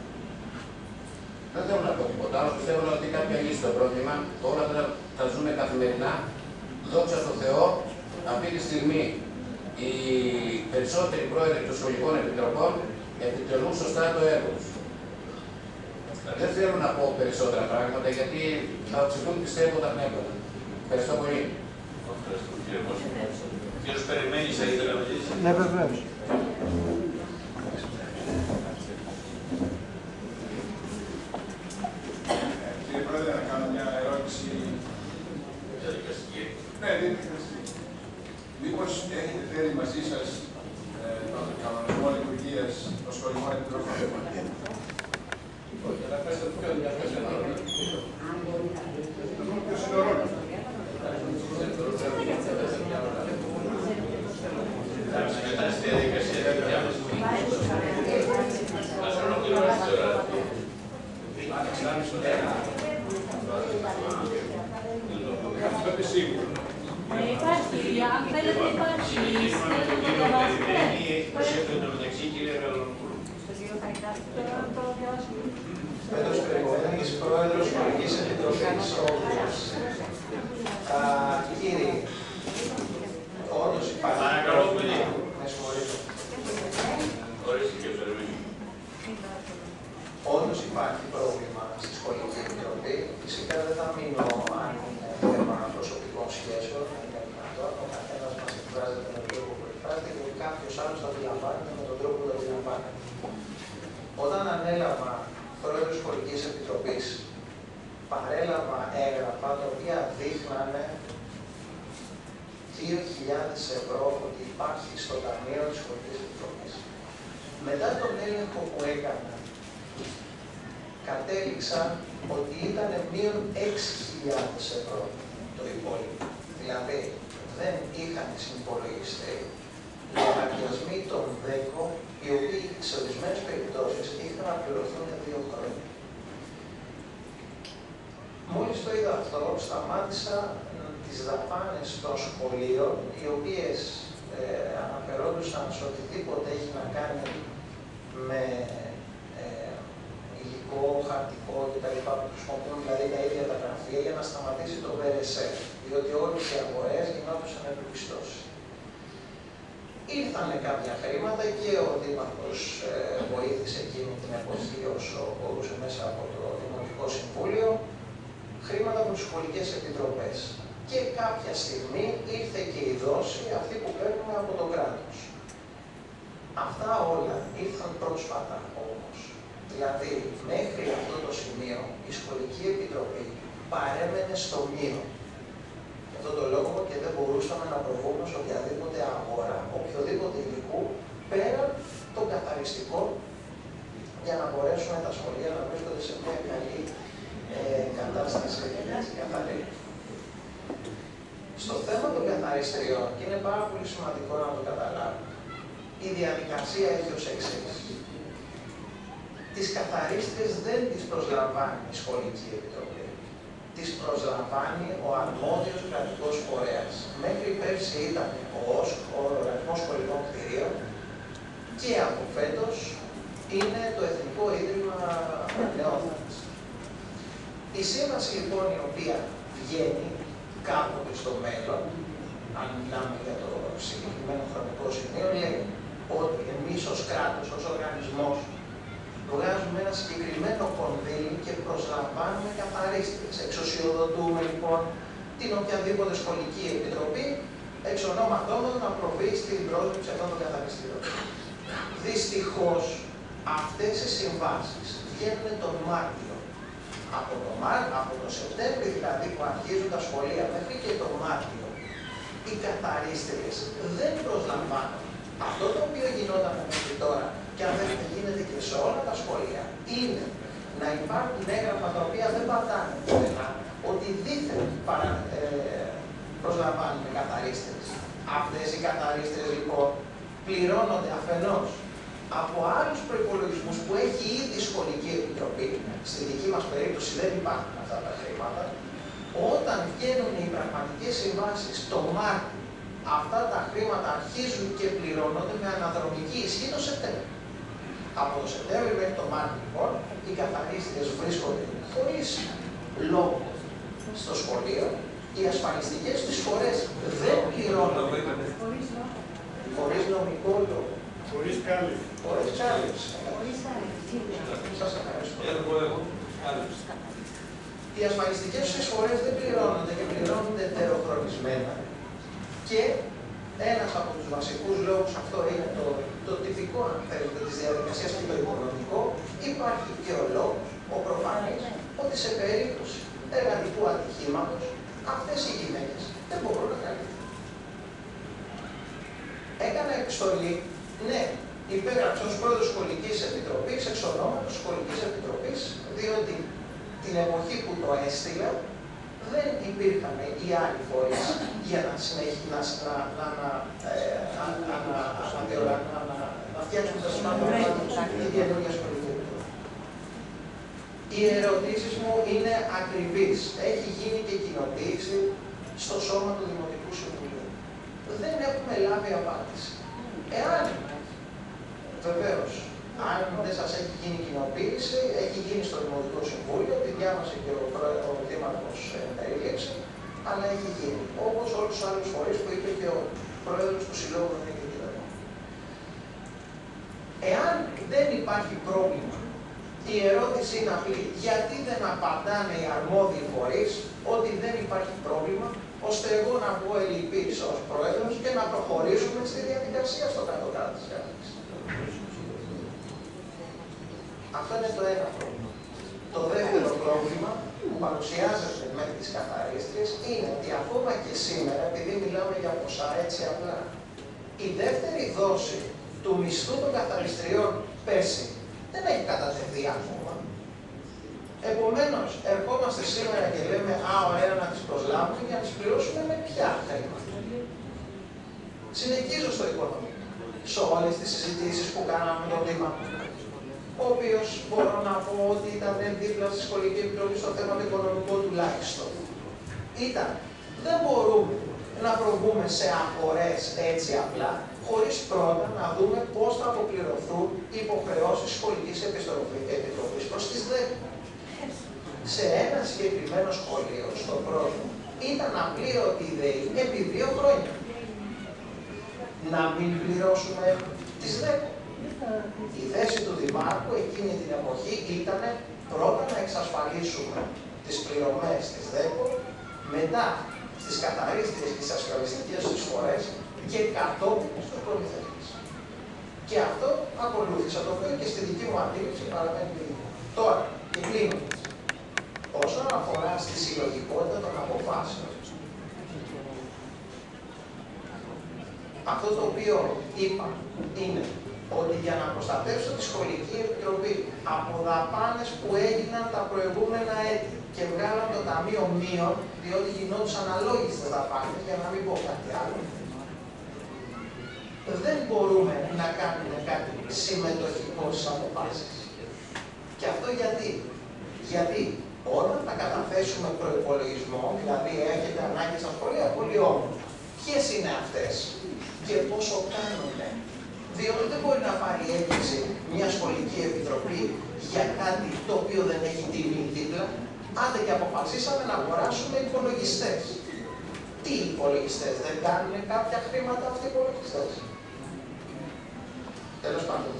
Δεν θέλω να πω τίποτα άλλο, πιστεύω ότι κάποια λύση στο πρόβλημα, όλα αυτά τα ζούμε καθημερινά. Δόξα τω Θεώ, αυτή τη στιγμή οι περισσότεροι πρόεδροι των σχολικών επιτροπών επιτελούν σωστά το έργο τους. Δεν θέλω να πω περισσότερα πράγματα γιατί θα οξυνθούν, πιστεύω, τα πνεύματα. Ευχαριστώ πολύ. Ευχαριστώ, κύριε Μόσιο. Κύριος Περιμένης, θα ήθελα να μιλήσει. Ναι, βεβαίως. Ναι, μήπως έχετε φέρει μαζί σας ε, τον κανονισμό λειτουργίας των σχολικών επιτροπών? Όχι, αλλά πέστε πιο ενδιαφέρον. Ποιος είναι ο ρόλος? Εντάξει, μετά στη διαδικασία της διάβασης. Ας ολοκληρώσει τώρα. Αυτό είναι σίγουρο. Υπάρχει, αν θέλετε υπάρχει. Πέτρος Περιβολάκης, Πρόεδρος Σχολικής Επιτροπής. Κύριε, όντως υπάρχει. Παρακαλώ πολύ. Με συγχωρείτε. Ορίστε και Φερμίνη. Όντως υπάρχει πρόβλημα στη Σχολική Επιτροπή. Φυσικά δεν θα μείνω αν είναι θέμα προσωπικών σχέσεων. Είναι δυνατόν. Ο καθένας μας εκφράζεται με τον τρόπο που εκφράζεται και κάποιος άλλος θα αντιλαμβάνεται με τον τρόπο που το αντιλαμβάνεται. Όταν ανέλαβα Πρόεδρος Σχολικής Επιτροπής, παρέλαβα έγγραφα τα οποία δείχνανε δύο χιλιάδες ευρώ ότι υπάρχει στο Ταμείο της Σχολικής Επιτροπής. Μετά τον έλεγχο που έκανα, κατέληξα ότι ήταν μείον έξι χιλιάδες ευρώ το υπόλοιπο. Δηλαδή, δεν είχαν συνυπολογιστεί οι λογαριασμοί των δέκο, οι οποίοι σε ορισμένες περιπτώσεις είχαν να πληρωθούν δύο χρόνια. Μόλις το είδα αυτό, σταμάτησα τις δαπάνες των σχολείων, οι οποίες ε, αναφερόντουσαν σε οτιδήποτε έχει να κάνει με ε, υλικό, χαρτικό κτλ. Που χρησιμοποιούν δηλαδή τα ίδια τα γραφεία για να σταματήσει το βι αρ ες εφ, διότι όλες οι αγορές γινόντουσαν επιπιστώσεις. Ήρθανε κάποια χρήματα και ο Δήμαρχος ε, βοήθησε εκείνη την εποχή όσο μπορούσε μέσα από το Δημοτικό Συμβούλιο, χρήματα από τις σχολικές επιτροπές. Και κάποια στιγμή ήρθε και η δόση αυτή που παίρνουμε από το κράτος. Αυτά όλα ήρθαν πρόσφατα όμως. Δηλαδή, μέχρι αυτό το σημείο η Σχολική Επιτροπή παρέμενε στο μείον. Γι' αυτόν τον λόγο και δεν μπορούσαμε να προβούμε σε οποιαδήποτε αγορά, οποιοδήποτε υλικού, πέραν των καθαριστικών, για να μπορέσουν τα σχολεία να βρίσκονται σε μια καλή ε, κατάσταση και καθαρή. Στο θέμα των καθαριστριών, και είναι πάρα πολύ σημαντικό να το καταλάβουμε, η διαδικασία έχει ως εξής. Τις καθαρίστριες δεν τις προσλαμβάνει η Σχολική Επιτροπή. Τις προσλαμβάνει ο αρμόδιος κρατικός φορέας. Μέχρι πέρσι ήταν ο ΟΣΚ, ο Οργανισμός Σχολικών Κτηρίων, και από φέτος είναι το Εθνικό Ίδρυμα Νεότητας. Η σύμβαση λοιπόν η οποία βγαίνει κάποτε στο μέλλον, αν μιλάμε για το συγκεκριμένο χρονικό σημείο, λέει ότι εμείς ως κράτος, ως οργανισμός, βγάζουμε ένα συγκεκριμένο κονδύλι και προσλαμβάνουμε καθαρίστριες. Εξουσιοδοτούμε λοιπόν την οποιαδήποτε σχολική επιτροπή εξ ονόματών να προβεί στην πρόσληψη αυτών των καθαριστριών. Δυστυχώς αυτές οι συμβάσεις βγαίνουν τον Μάρτιο. Από το, Μάρ, από το Σεπτέμβριο δηλαδή που αρχίζουν τα σχολεία μέχρι και τον Μάρτιο, οι καθαρίστριες δεν προσλαμβάνουν. Αυτό το οποίο γινόταν μέχρι τώρα, και αν δεν γίνεται και σε όλα τα σχολεία, είναι να υπάρχουν έγγραφα τα οποία δεν πατάνε πουθενά, ότι δήθεν παρα, ε, προσλαμβάνουν καθαρίστριες. Αυτές οι καθαρίστριες λοιπόν πληρώνονται αφενός από άλλους προϋπολογισμούς που έχει ήδη η Σχολική Επιτροπή. Στη δική μας περίπτωση δεν υπάρχουν αυτά τα χρήματα. Όταν βγαίνουν οι πραγματικές συμβάσεις το Μάρτιο, αυτά τα χρήματα αρχίζουν και πληρώνονται με αναδρομική ισχύ το Σεπτέμβριο. Από το Σεπτέμβριο μέχρι το Μάρτιο, λοιπόν, οι καθαρίστριες βρίσκονται χωρίς λόγο στο σχολείο, οι ασφαλιστικές τις φορές δεν πληρώνονται χωρίς νομικό λόγο. Χωρίς κάλυψη. Χωρίς κάλυψη. Σας ευχαριστώ. Οι ασφαλιστικές εισφορές δεν πληρώνονται και πληρώνονται ετεροχρονισμένα. Και ένας από τους βασικούς λόγους, αυτό είναι το, το τυπικό, αν θέλετε, της διαδικασίας και το οικονομικό, υπάρχει και ο λόγος, ο προφανής, ότι σε περίπτωση εργατικού ατυχήματος, αυτές οι γυναίκες δεν μπορούν να επιστολή, ναι, υπέγραψε ως πρόεδρος σχολικής επιτροπής, εξ ονόματος σχολικής επιτροπής, διότι την εποχή που το έστειλα δεν υπήρχαν οι άλλοι φορείς για να συνεχίσει να, να, να, να, να, να, να, να φτιάξουν τα σημαντικά την καινούργια σχολική επιτροπή. Οι ερωτήσεις μου είναι ακριβείς. Έχει γίνει και κοινοποίηση στο σώμα του Δημοτικού Συμβουλίου. Δεν έχουμε λάβει απάντηση. Εάν, βεβαίως, αν δεν σας έχει γίνει κοινοποίηση, έχει γίνει στο Δημοτικό Συμβούλιο, τη διάβασε και ο, ο Δήμαρχος ε, περίληψη, αλλά έχει γίνει. Όπως όλους τους άλλους φορείς που είπε και ο Πρόεδρος του Συλλόγου των Νοικοκυριών. Εάν δεν υπάρχει πρόβλημα, η ερώτηση είναι απλή. Γιατί δεν απαντάνε οι αρμόδιοι φορείς ότι δεν υπάρχει πρόβλημα, ώστε εγώ να πω ελλειπής ως Πρόεδρος και να προχωρήσουμε στη διαδικασία στο κάτω-κάτω της γραμμής. Αυτό είναι το ένα πρόβλημα. Το δεύτερο πρόβλημα που παρουσιάζεται με τις καθαρίστριες είναι ότι ακόμα και σήμερα, επειδή μιλάμε για ποσά έτσι απλά, η δεύτερη δόση του μισθού των καθαριστριών πέρσι δεν έχει κατατεθεί ακόμα. Επομένως, ερχόμαστε σήμερα και λέμε «Α, ωραία να τις προσλάβουμε για να τις πληρώσουμε με ποια χρήματα». Συνεχίζω στο οικονομικό. Σε όλες τις συζητήσεις που κάναμε με τον Δήμαρχο, ο οποίος μπορώ να πω ότι ήταν δίπλα στη Σχολική Επιτροπή στο θέμα του οικονομικού τουλάχιστον. Ήταν, δεν μπορούμε να προβούμε σε αγορές έτσι απλά, χωρίς πρώτα να δούμε πώς θα αποπληρωθούν οι υποχρεώσεις της Σχολικής Επιτροπής προς τις ΔΕΚ. Σε ένα συγκεκριμένο σχολείο, στο πρώτο, ήταν απλήρωτη η ΔΕΗ επί δύο χρόνια. Να μην πληρώσουμε τις ΔΕΚ. Η θέση του Δημάρχου εκείνη την εποχή ήταν πρώτα να εξασφαλίσουμε τις πληρωμές της ΔΕΚΟ, μετά στις καθαρίστριες και στις ασφαλιστικές εισφορές και κατόπιν στους προμηθευτές. Και αυτό ακολούθησα, το οποίο και στη δική μου αντίληψη παραμένει λίγο. Τώρα, και κλείνω. Όσον αφορά στη συλλογικότητα των αποφάσεων, αυτό το οποίο είπα είναι ότι για να προστατεύσω τη Σχολική Επιτροπή από δαπάνες που έγιναν τα προηγούμενα έτη και βγάλαν το Ταμείο Μείων, διότι γινόντουσαν αλόγιστες δαπάνες, για να μην πω κάτι άλλο, δεν μπορούμε να κάνουμε κάτι συμμετοχικό στις αποφάσεις. Και αυτό γιατί. Γιατί όταν θα καταθέσουμε προϋπολογισμό, δηλαδή έχετε ανάγκη στα σχολεία, πολύ όμορφα. Ποιες είναι αυτές και πόσο κάνουνε. Διότι δεν μπορεί να πάρει έγκριση μια Σχολική Επιτροπή για κάτι το οποίο δεν έχει τιμή δίπλα, άντε και αποφασίσαμε να αγοράσουμε υπολογιστές. Τι υπολογιστές, δεν κάνουν κάποια χρήματα αυτοί οι υπολογιστές. Τέλος πάντων.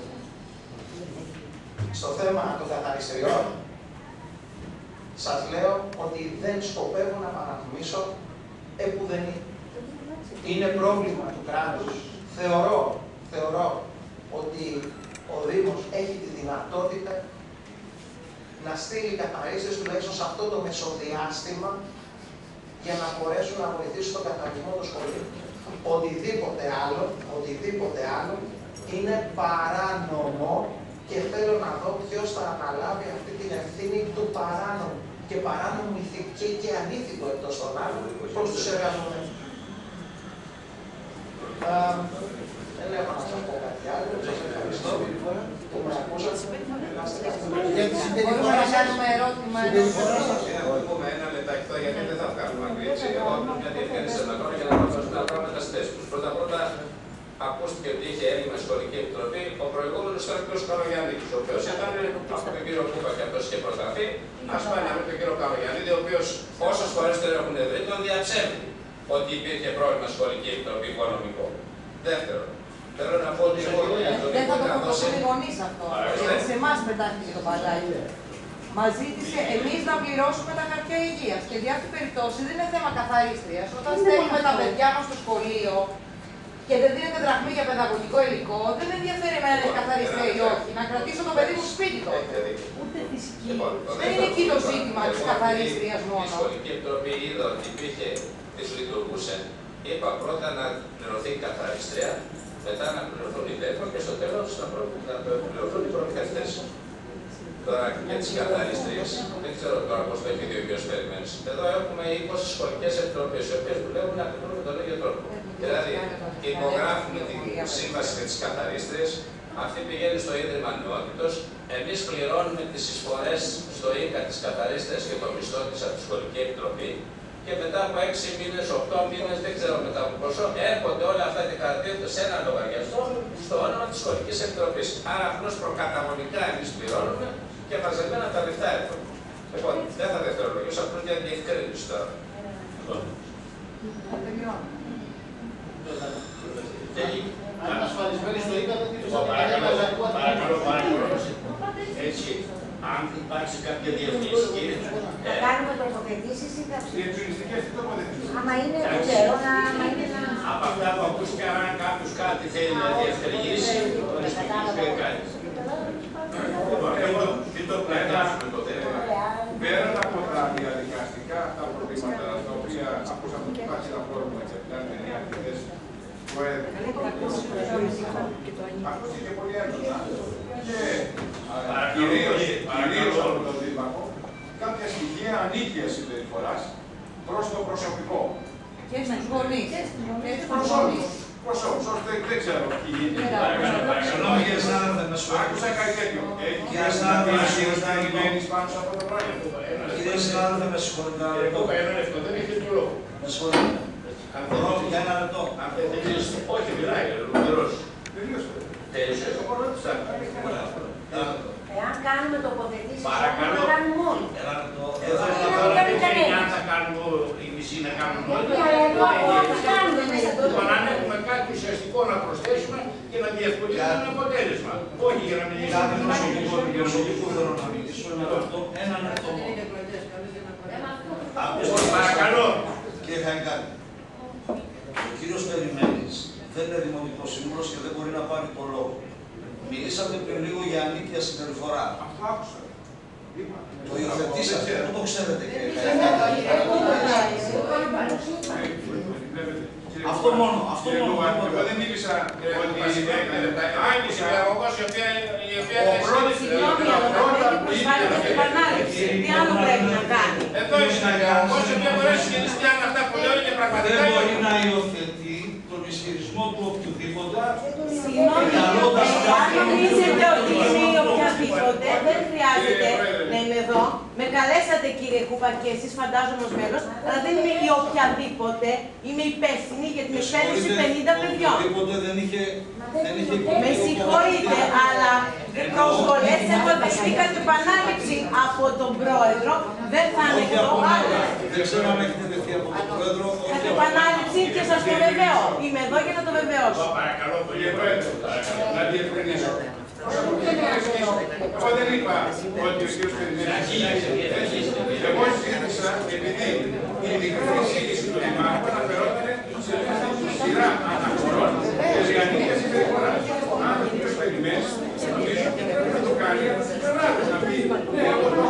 Στο θέμα των καθαριστριών, σας λέω ότι δεν σκοπεύω να παραμισώ επουδενή. Είναι πρόβλημα του κράτους. Θεωρώ, θεωρώ ότι ο Δήμος έχει τη δυνατότητα να στείλει καθαρίστες τουλάχιστον σε αυτό το μεσοδιάστημα για να μπορέσουν να βοηθήσουν τον καθαρισμό των σχολείων. Οτιδήποτε άλλο, οτιδήποτε άλλο είναι παράνομο και θέλω να δω ποιος θα αναλάβει αυτή την ευθύνη του παράνομου και παράνομου ηθική και ανήθικο εκτός των άλλων προς τους εργαζομένους. Δεν έχω να σας πω κάτι άλλο. Σας ευχαριστώ που με ακούσατε. Μπορούμε να κάνουμε ερώτημα εδώ. Εγώ πούμε ένα λεπτάκι τώρα γιατί δεν θα βγάλουμε ακρίβηση. Εγώ μια διευκρίνηση να κάνω για να παρουσιάσουμε τα πράγματα στις θέσεις τους. Πρώτα-πρώτα, ακούστηκε ότι είχε έλλειμμα Σχολική Επιτροπή. Ο προηγούμενος ήταν ο κ. Καλογιαννίδης, ο οποίος ήταν από τον κύριο Κούπα και αυτός είχε προταθεί. Ας πάει να βρει τον κύριο Καλογιαννίδη, ο οποίος όσες φορές τον έχουν βρει, τον διαψεύδει ότι υπήρχε πρόβλημα Σχολική Επιτροπή οικονομικό. Δεύτερον, θέλω να πω ότι εγώ δεν θα το προκοπούν οι γονείς αυτό. Γιατί σε εμάς πετάχτηκε το μπαλάκι. Μας ζήτησε εμείς να πληρώσουμε τα χαρτιά υγείας. Και για αυτή την περίπτωση δεν είναι θέμα καθαρίστριας. Όταν στέλνουμε τα παιδιά μας στο σχολείο και δεν δίνεται δραχμή για παιδαγωγικό υλικό, δεν με ενδιαφέρει εμένα να έχει καθαρίστρια ή όχι. Να κρατήσω το παιδί μου στο σπίτι του. Ούτε φυσική. Δεν είναι εκεί το ζήτημα της καθαρίστριας μόνο. Η Σχολική Επιτροπή είδε ότι υπήρχε, της λειτουργούσε. Είπα πρώτα να πληρωθεί η καθαρίστρια, μετά να πληρωθούν οι δέφο και στο τέλος να πληρωθούν οι προμηθευτές. Τώρα για τις καθαρίστριες, δεν ξέρω τώρα πώς το έχει δει ο κ. Περιμένης. Εδώ έχουμε είκοσι σχολικές επιτροπές, οι οποίες δουλεύουν ακριβώς με τον ίδιο τρόπο. Δηλαδή, υπογράφουμε την σύμβαση με τις καθαρίστριες, αυτή πηγαίνει στο Ίδρυμα Νεότητος, εμείς πληρώνουμε τις εισφορές στο ΙΚΑ της καθαρίστριας και το μισθό της από τη Σχολική Επιτροπή και μετά από έξι μήνες, οκτώ μήνες, δεν ξέρω μετά από πόσο, έρχονται όλα αυτά και κατατίθενται σε ένα λογαριασμό στο όνομα της Σχολικής Επιτροπής. Άρα απλώς προκαταβολικά εμείς πληρώνουμε και μαζεμένα τα λεφτά έρχονται. Λοιπόν, δεν θα δευτερολογήσω, απλώς για διευκρίνηση τώρα. Αν ασφαλισμένοι στο ΙΚΑ δεν τύπησαν παρακαλώ, παρακαλώ. Έτσι, αν υπάρξει κάποια διαφήμιση, κύριε. Θα κάνουμε τοποθετήσεις ή θα Διευκρινιστικές τοποθετήσεις. Άμα είναι, δεν ξέρω, να είναι να... Από αυτά που ακούστηκε, αν κάποιος κάτι θέλει να διευκρινίσει, οριστικούς και κάνει. Μην το πλατάσουμε το θέμα. Πέραν από τα διαδικαστικά αυτά προβλήματα, τα οποία ακούσαμε ότι υπάρχει ένα πρόβλημα και αυτά είναι νέα αρχές, ακούστηκε πολύ έντονα και κυρίως από τον Δήμαρχο κάποια στοιχεία ανίκειας συμπεριφοράς προς το προσωπικό. Και στους γονείς. Προσώπους. Προσώπους, ώστε δεν ξέρω τι γίνεται. Άκουσα κάτι τέτοιο. Κύριε συνάδελφε, να γυμμένεις πάνω σε αυτό το πράγμα. Κύριε συνάδελφε, με συγχωρείτε. Ένα λεπτό, δεν έχει το λόγο. Με συγχωρείτε. Για ένα λεπτό. Όχι, μιλάει, Λουμπερός. Τελείωσε. Τέλειωσε. Εάν κάνουμε τοποθετήσεις, Παρακαλώ. θα κάνουμε όλοι. Ένα λεπτό. Εδώ θα κάνουμε αν θα κάνουμε η μισή να κάνουμε όλοι. Λοιπόν, αν έχουμε κάτι ουσιαστικό να προσθέσουμε και να διευκολύνουμε ένα αποτέλεσμα. Όχι για να μιλήσουμε. Κάτι προσωπικό θέλω να μιλήσω. Ένα λεπτό. Ένα λεπτό. Παρακαλώ. Κύριε Χαϊκάκη, ο κύριος Περιμένης δεν είναι δημοτικός σύμβουλος και δεν μπορεί να πάρει το λόγο. Μιλήσατε πριν λίγο για ανίκεια συμπεριφορά. Αυτό άκουσα. Το υιοθετήσατε, πού το ξέρετε κύριε Αυτό μόνο, αυτό μόνο. Εγώ δεν μίλησα ότι Άκουσε η αγωγός η οποία ο πρώτος Συγγνώμη, αλλά θα πρέπει προσβάλλεται στην επανάληψη. Τι άλλο πρέπει να κάνει. Εδώ είναι η αγωγός η οποία μπορεί να ισχυριστεί αν αυτά που λέω είναι πραγματικά. Δεν μπορεί να υιοθετεί τον ισχυρισμό του οποιοδήποτε. Συγγνώμη, αν νομίζετε ότι είμαι η οποιαδήποτε, δεν χρειάζεται να είμαι εδώ. Με καλέσατε κύριε Κούπα και εσείς φαντάζομαι ως μέλος, αλλά δεν είμαι η οποιαδήποτε. Είμαι υπεύθυνη για την εκπαίδευση πενήντα παιδιών. Οποιοδήποτε δεν είχε... Με συγχωρείτε, αλλά προσβολές έχουν κατ' επανάληψη από τον πρόεδρο. Δεν θα ανεχτώ άλλα. Δεν ξέρω αν έχετε δεχτεί από τον πρόεδρο. Κατ' επανάληψη και σας το βεβαιώ. Είμαι εδώ για να το βεβαιώσω. Παρακαλώ, Κύριε Πρόεδρε, να διευκρινίσω. Εγώ δεν είπα ότι ο κύριος Περιμένης. Εγώ ζήτησα, επειδή η μικρή εισήγηση του Δημάρχου αναφερόταν σε σειρά αναφορών της ανίκειας συμπεριφοράς. Αν ο κύριος Περιμένης, νομίζω ότι πρέπει να το κάνει, να πει ναι, εγώ το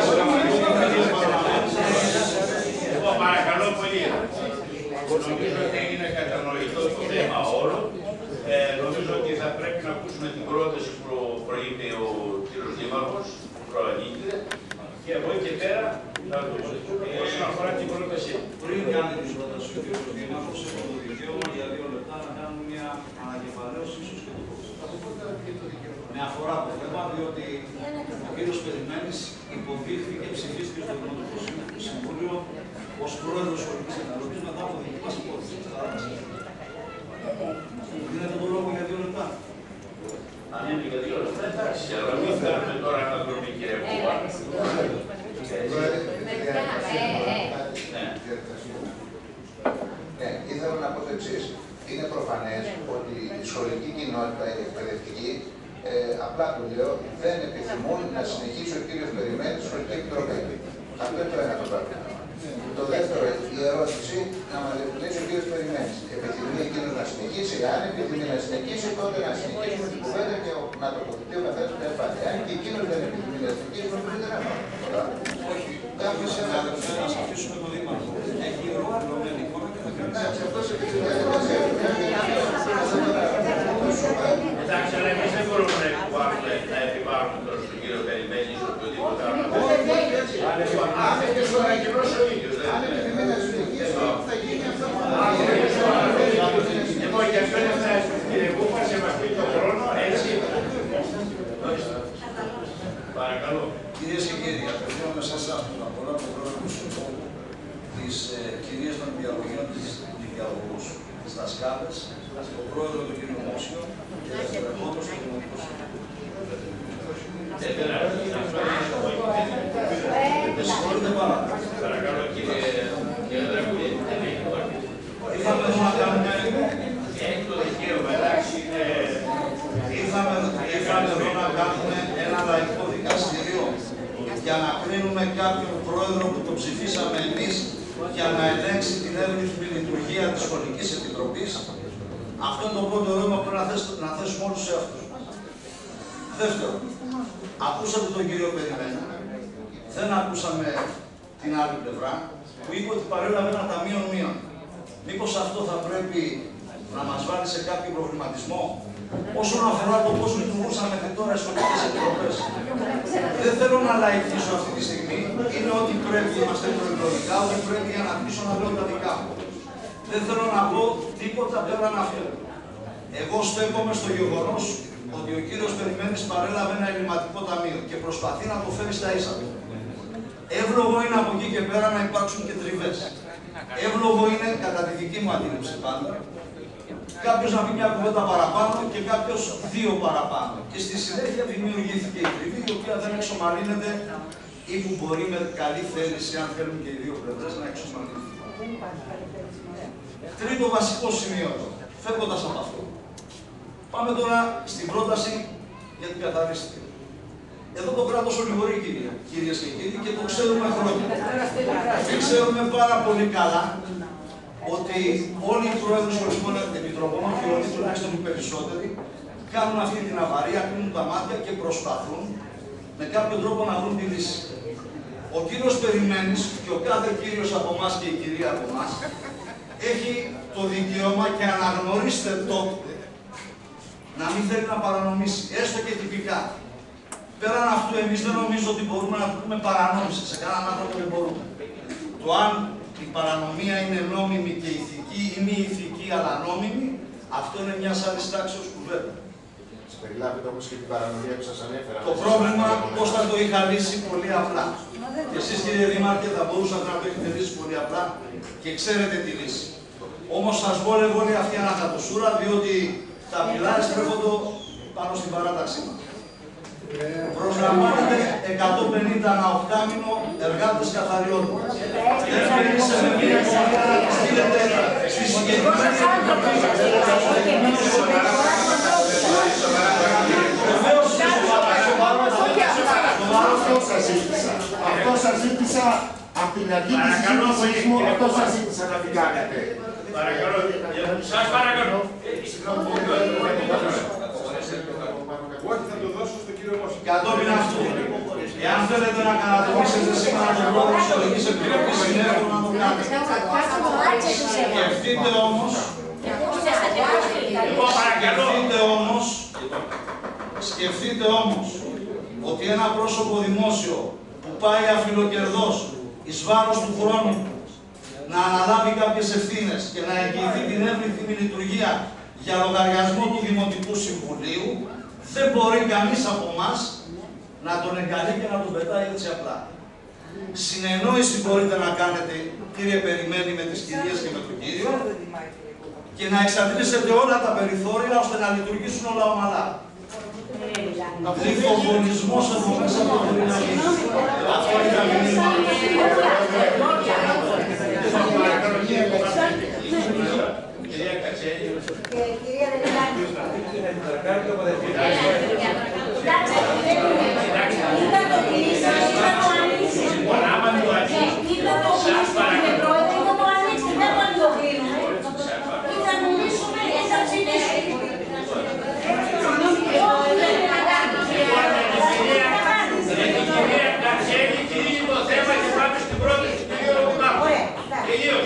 Εγώ παρακαλώ πολύ. Νομίζω ότι είναι κατανοητό το θέμα όλο. Ε, νομίζω ότι θα πρέπει να ακούσουμε την πρόταση που προείπε ο κ. Δήμαρχος, που προανήκεται, και από εκεί και πέρα θα το βοηθούμε όσον αφορά την πρόταση. Πριν κάνει την πρόταση ο κ. Δήμαρχος, έχω το δικαίωμα για δύο λεπτά να κάνουμε μια ανακεφαλαίωση, ίσως και το με αφορά το θέμα, διότι ο κ. Περιμένης υποδείχθηκε και ψηφίστηκε στο Δημοτικό Συμβούλιο ως πρόεδρος Σχολικής Επιτροπής μετά από δική μας υπόθεση. Δίνετε το λόγο για δύο λεπτά. Αν είναι για δύο λεπτά, εντάξει, αλλά μην κάνουμε τώρα αναδρομή, κύριε Κούβα. Ναι, ήθελα να πω το εξής. Είναι προφανές ότι η σχολική κοινότητα, η εκπαιδευτική, ε, απλά το λέω, δεν επιθυμούν να συνεχίσει ο κύριος Περιμένης στη Σχολική Επιτροπή. Αυτό είναι το ένα το πράγμα. Το δεύτερο, η ερώτηση να μας διευκρινίσει ο κύριος Περιμένης. Επιθυμεί εκείνος να συνεχίσει, αν επιθυμεί να συνεχίσει, τότε να συνεχίσουμε την κουβέντα και να τοποθετεί ο καθένας που έφανε. Αν και εκείνος δεν επιθυμεί να συνεχίσει, νομίζω δεν έχουμε. Όχι, κάποιος συνάδελφος να αφήσουμε το Δήμαρχο. Έχει ολοκληρωμένη εικόνα και θα κρατήσει. Αυτός επιθυμεί. τις δασκάλες, τον πρόεδρο του κ. Μόσιο και τους ερχόμενους του Δημοτικού Συμβουλίου. Με συγχωρείτε πάρα πολύ. Παρακαλώ κύριε Δρακούλη. Ήρθαμε εδώ να κάνουμε... Έχει το δικαίωμα, εντάξει, ήρθαμε εδώ να κάνουμε ένα λαϊκό δικαστήριο για να κρίνουμε κάποιον πρόεδρο που το ψηφίσαμε εμείς για να ελέγξει την εύρυθμη λειτουργία της Σχολικής Επιτροπής. Αυτό είναι το πρώτο ερώτημα που πρέπει να θέσουμε όλους σε αυτούς. Δεύτερον, ακούσατε τον κύριο Περιμένη. Δεν ακούσαμε την άλλη πλευρά που είπε ότι παρέλαβε ένα ταμείο μείων. Μήπως αυτό θα πρέπει να μας βάλει σε κάποιο προβληματισμό όσον αφορά το πώς λειτουργούσαν μέχρι τώρα οι σχολικές επιτροπές. Δεν θέλω να λαϊκίσω αυτή τη στιγμή. Είναι ότι πρέπει, είμαστε προεκλογικά, ότι πρέπει για να πείσω να λέω τα δικά μου. Δεν θέλω να πω τίποτα πέραν αυτού. Εγώ στέκομαι στο γεγονός ότι ο κύριος Περιμένης παρέλαβε ένα ελλειμματικό ταμείο και προσπαθεί να το φέρει στα ίσα του. Εύλογο είναι από εκεί και πέρα να υπάρξουν και τριβές. Εύλογο είναι, κατά τη δική μου αντίληψη πάντα, κάποιος να πει μια κουβέντα παραπάνω και κάποιος δύο παραπάνω. Και στη συνέχεια δημιουργήθηκε η τριβή, η οποία δεν εξομαλύνεται ή που μπορεί με καλή θέληση, αν θέλουν και οι δύο πλευρές, να εξομαλύνεται. Τρίτο βασικό σημείο εδώ, φεύγοντας από αυτό. Πάμε τώρα στην πρόταση για την καθαρίστρια. Εδώ το κράτος ολιγορεί, κυρίες και κύριοι, και το ξέρουμε χρόνια. Και ξέρουμε πάρα πολύ καλά ότι όλοι οι πρόεδροι σχολικών επιτροπών, και όλοι τουλάχιστον οι περισσότεροι, κάνουν αυτή την αβαρία, κλείνουν τα μάτια και προσπαθούν με κάποιο τρόπο να βρουν τη λύση. Ο κύριος Περιμένης και ο κάθε κύριος από εμάς και η κυρία από εμάς έχει το δικαίωμα και αναγνωρίστε το να μην θέλει να παρανομήσει, έστω και τυπικά. Πέραν αυτού, εμείς δεν νομίζω ότι μπορούμε να πούμε παρανόμηση. Σε κανέναν άνθρωπο δεν μπορούμε. Το αν η παρανομία είναι νόμιμη και ηθική ή μη ηθική αλλά νόμιμη, αυτό είναι μια άλλη τάξεως κουβέντα. Περιλάβετε όμως και την παρανομία που σας ανέφερα. Το πρόβλημα πώς θα το είχα λύσει πολύ απλά. Και εσείς, κύριε Δήμαρχε, θα μπορούσατε να το έχετε λύσει πολύ απλά και ξέρετε τη λύση. Όμως σας βόλευε όλη αυτή η ανακατοσούρα, διότι τα πιλάρες τρέφονται πάνω στην παράταξή μας. Προσλαμβάνεται εκατόν πενήντα ανά οχτάμηνο εργάτες καθαριότητας. Δεν μπαίνεις με μία εικόνα να στείλετε στη συγκεκριμένη επιτροπή. Βεβαίως και αυτό σας ζήτησα από την αρχή της συζήτησης μου, αυτό σας ζήτησα να μην κάνετε. Παρακαλώ, σας παρακαλώ. Όχι, θα το δώσω στον κύριο Μόση. Κατόπιν αυτού, εάν θέλετε να κατατομίσετε σήμερα τον πρόεδρο της Σχολικής Επιτροπής, συνέχεια να το κάνετε. Σκεφτείτε όμως, σκεφτείτε όμως, σκεφτείτε όμως, ότι ένα πρόσωπο δημόσιο που πάει αφιλοκερδός εις βάρος του χρόνου να αναλάβει κάποιες ευθύνες και να εγγυηθεί την εύρυθμη λειτουργία για λογαριασμό του Δημοτικού Συμβουλίου, δεν μπορεί κανείς από εμάς να τον εγκαλεί και να τον πετάει έτσι απλά. Συνεννόηση μπορείτε να κάνετε, κύριε Περιμένη, με τις κυρίες και με τον κύριο και να εξαντλήσετε όλα τα περιθώρια ώστε να λειτουργήσουν όλα ομαλά. Λιθοβολισμός εδώ μέσα από το δυναμικό. Αυτό είναι τα μηνύματα. Κυρία Κατσέλη. Κυρία Δελάκη. Ήταν το κλείσιμο, ήταν το ανοίξιμο. Ήταν το κλείσιμο, κύριε Πρόεδρε, ήταν το ανοίξιμο, δεν θα το κλείνουμε. Ή θα νομίσουμε, ή θα ψηφίσουμε. Κυρία Κατσέλη, κυρία το θέμα και πάμε στην πρώτη του κυρίου Ρουμάκου. Τελείως.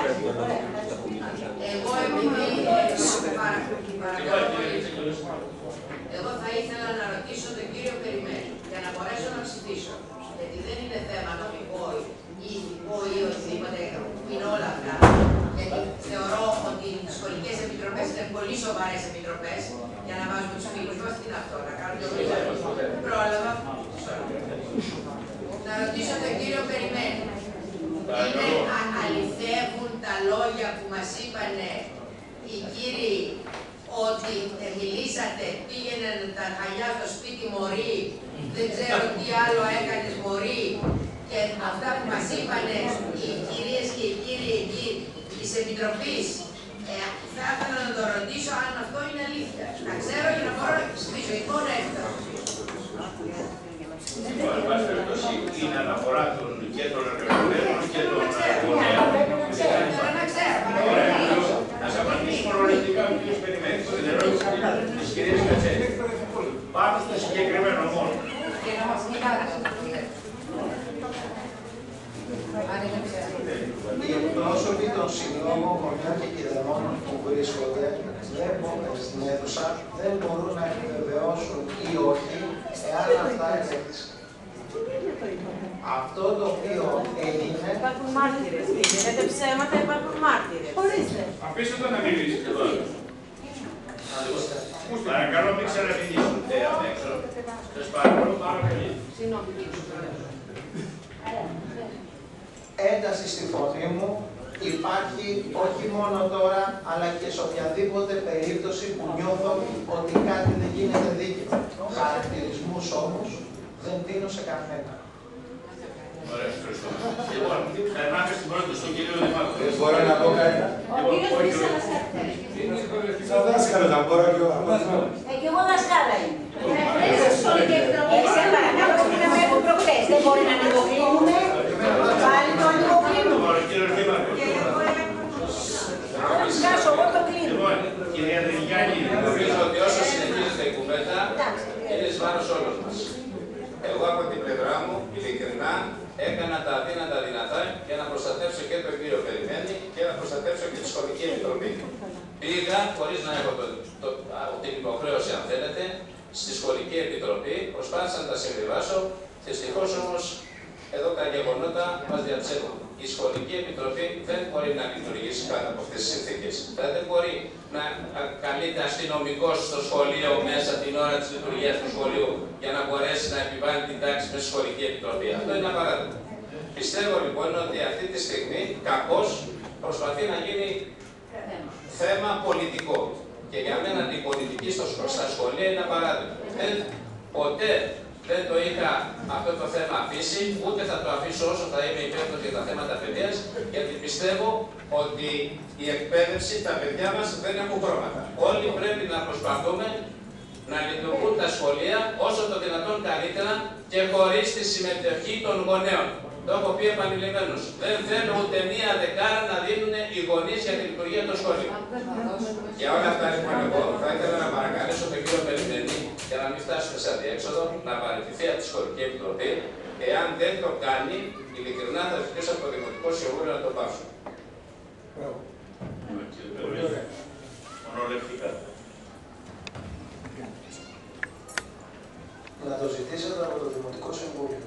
Εγώ επειδή παρακαλώ πολύ, εγώ θα ήθελα να ρωτήσω τον κύριο Περιμένη για να μπορέσω να ψηφίσω. Γιατί δεν είναι θέμα νομικό ή ηθικό ή οτιδήποτε, είναι όλα αυτά. Γιατί θεωρώ ότι οι σχολικές επιτροπές είναι πολύ σοβαρές επιτροπές για να βάζουμε τους φίλους μας. Τι είναι αυτό, να κάνουμε το πρόλαβα. Να ρωτήσω τον κύριο Περιμένη. Είναι αληθεύουν τα λόγια που μας είπανε οι κύριοι ότι μιλήσατε, πήγαιναν τα χαλιά στο σπίτι μωρή, δεν ξέρω τι άλλο έκανες μωρή, και αυτά που μας είπανε οι κυρίες και οι κύριοι εκεί της Επιτροπής, ε, θα ήθελα να το ρωτήσω αν αυτό είναι αλήθεια. Να ξέρω για να μπορώ στη ζωή μου να έρθω. Λοιπόν, εν πάση περιπτώσει, είναι αναφορά και των εργαζομένων και των γονέων. Θέλω να ξέρω. Να σας απαντήσω προληπτικά ο κ. Περιμένης στην ερώτηση της κυρίας Κατσέλη. Πάμε στο συγκεκριμένο μόνο. Και να μας μιλάτε. Οι εκπρόσωποι των συλλόγων γονιών και κηδεμόνων που βρίσκονται δεν μπορούν στην αίθουσα, δεν μπορούν να επιβεβαιώσουν ή όχι εάν αυτά ελέγχθησαν. Αυτό το οποίο έγινε. Υπάρχουν μάρτυρες. Λέτε ψέματα, υπάρχουν μάρτυρες. Ορίστε. Αφήστε το να μιλήσει. Παρακαλώ, μην ξαναμιλήσετε απ' έξω. Σας παρακαλώ πάρα πολύ. Ένταση στη φωνή μου υπάρχει όχι μόνο τώρα, αλλά και σε οποιαδήποτε περίπτωση που νιώθω ότι κάτι δεν γίνεται δίκαιο. Χαρακτηρισμούς όμως δεν δίνω σε κανένα. Ωραία, ευχαριστώ. Λοιπόν, περνάμε στην πρόταση στον κύριο Δημάκο. Μπορώ να πω κάτι. Ο κύριος Βρύσσαλας έφτασε. Σαν δάσκαλο θα μπορώ και εγώ. Ε, κι εγώ δασκάλα είμαι. Ε, σε παρακαλώ, πήγαμε από προχτές. Δεν μπορεί να ανοιγοκλίνουμε. Πάλι το ανοιγοκλίνουμε. Δεν σκάσω, εγώ το κλείνω. Λοιπόν, κυρία Δρυγιάννη, Νομίζω ότι όσο συνεχίζεται η κουβέντα, είναι εις βάρος όλων μας. Εγώ από την πλευρά μου, ειλικρινά, έκανα τα αδύνατα δυνατά για να προστατεύσω και τον κύριο Περιμένη και να προστατεύσω και τη Σχολική Επιτροπή. Πήγα, χωρίς να έχω το, το, την υποχρέωση, αν θέλετε, στη Σχολική Επιτροπή, προσπάθησα να τα συμβιβάσω. Δυστυχώς όμως, εδώ τα γεγονότα μας διαψεύδουν. Η Σχολική Επιτροπή δεν μπορεί να λειτουργήσει κάτω από αυτές τις συνθήκες. Δηλαδή δεν μπορεί να καλείται αστυνομικός στο σχολείο μέσα την ώρα της λειτουργίας του σχολείου για να μπορέσει να επιβάλλει την τάξη με στη Σχολική Επιτροπή. Αυτό είναι ένα παράδειγμα. Πιστεύω λοιπόν ότι αυτή τη στιγμή κακώς προσπαθεί να γίνει θέμα πολιτικό. Και για μένα η πολιτική στα σχολεία είναι ένα παράδειγμα. Δεν, ποτέ δεν το είχα αυτό το θέμα αφήσει, ούτε θα το αφήσω όσο θα είμαι υπεύθυνος για τα θέματα παιδείας, γιατί πιστεύω ότι η εκπαίδευση, τα παιδιά μας δεν έχουν χρώματα. Όλοι πρέπει να προσπαθούμε να λειτουργούν τα σχολεία όσο το δυνατόν καλύτερα και χωρίς τη συμμετοχή των γονέων. Το έχω πει επανειλημμένως. Δεν θέλω ούτε μία δεκάρα να δίνουν οι γονείς για τη λειτουργία των σχολείων. Για όλα αυτά λοιπόν εγώ θα ήθελα να παρακαλέσω τον κύριο Περιμένη, για να μην φτάσουμε σε αδιέξοδο, να παραιτηθεί από τη Σχολική Επιτροπή. Εάν δεν το κάνει, ειλικρινά θα ζητήσω από το Δημοτικό Συμβούλιο να το πάψω. Μονολεκτικά. Να το ζητήσετε από το Δημοτικό Συμβούλιο.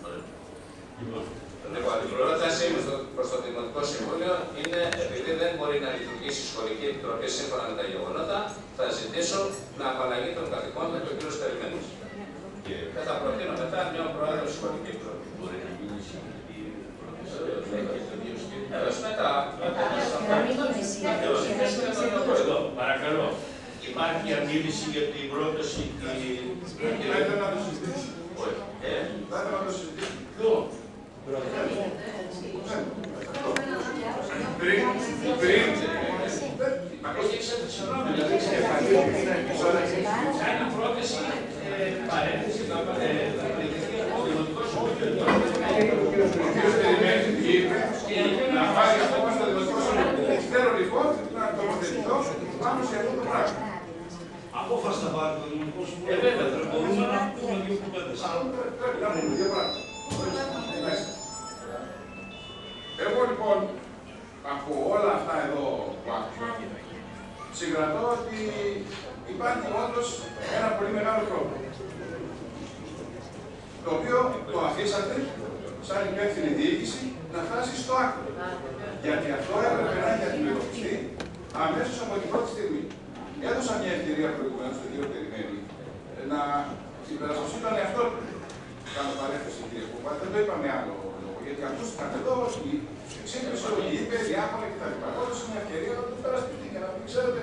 Λοιπόν, η πρότασή μου προς το Δημοτικό Συμβούλιο είναι, επειδή δεν μπορεί να λειτουργήσει η Σχολική Επιτροπή σύμφωνα με τα γεγονότα, θα ζητήσω να απαλλαγεί των καθηκόντων του κ. Περιμένου. Και θα προτείνω μετά μια πρόεδρο της Σχολικής Επιτροπής. Μπορεί να γίνει η Εδώ, παρακαλώ. Υπάρχει αντίληψη για την πρόταση θα ήθελα να το συζητήσει. Θα ήθελα να το συζητήσει. Ποιο? Πριν, πριν, ένα πρόταση παρένθεση να παρενθεθεί από το Δημοτικό Συμβούλιο. ο κ. Περιμένης είπε να πάρει ακόμα στο Δημοτικό Συμβούλιο. Θέλω λοιπόν να τοποθετηθώ πάνω σε αυτό το πράγμα. Απόφαση θα πάρει το Δημοτικό Συμβούλιο. Ε, βέβαια, μπορούμε να πούμε δύο κουβέντες. Πρέπει να πούμε δύο πράγματα. Εγώ λοιπόν, από όλα αυτά εδώ που άκουσα, συγκρατώ ότι υπάρχει όντως ένα πολύ μεγάλο πρόβλημα. Το οποίο το αφήσατε σαν υπεύθυνη διοίκηση να φτάσει στο άκρο. Γιατί αυτό έπρεπε να έχει αντιμετωπιστεί αμέσως από την πρώτη στιγμή. Έδωσα μια ευκαιρία προηγουμένως στον κύριο Περιμένη να υπερασπιστεί τον εαυτό του. Κάνω παρέθεση, κύριε Κούπα, δεν το είπαμε άλλο λόγο. Γιατί ακούστηκαν εδώ ότι σύγκριση ότι είπε διάφορα κτλ. Έδωσα μια ευκαιρία να το υπερασπιστεί και να πει: ξέρετε,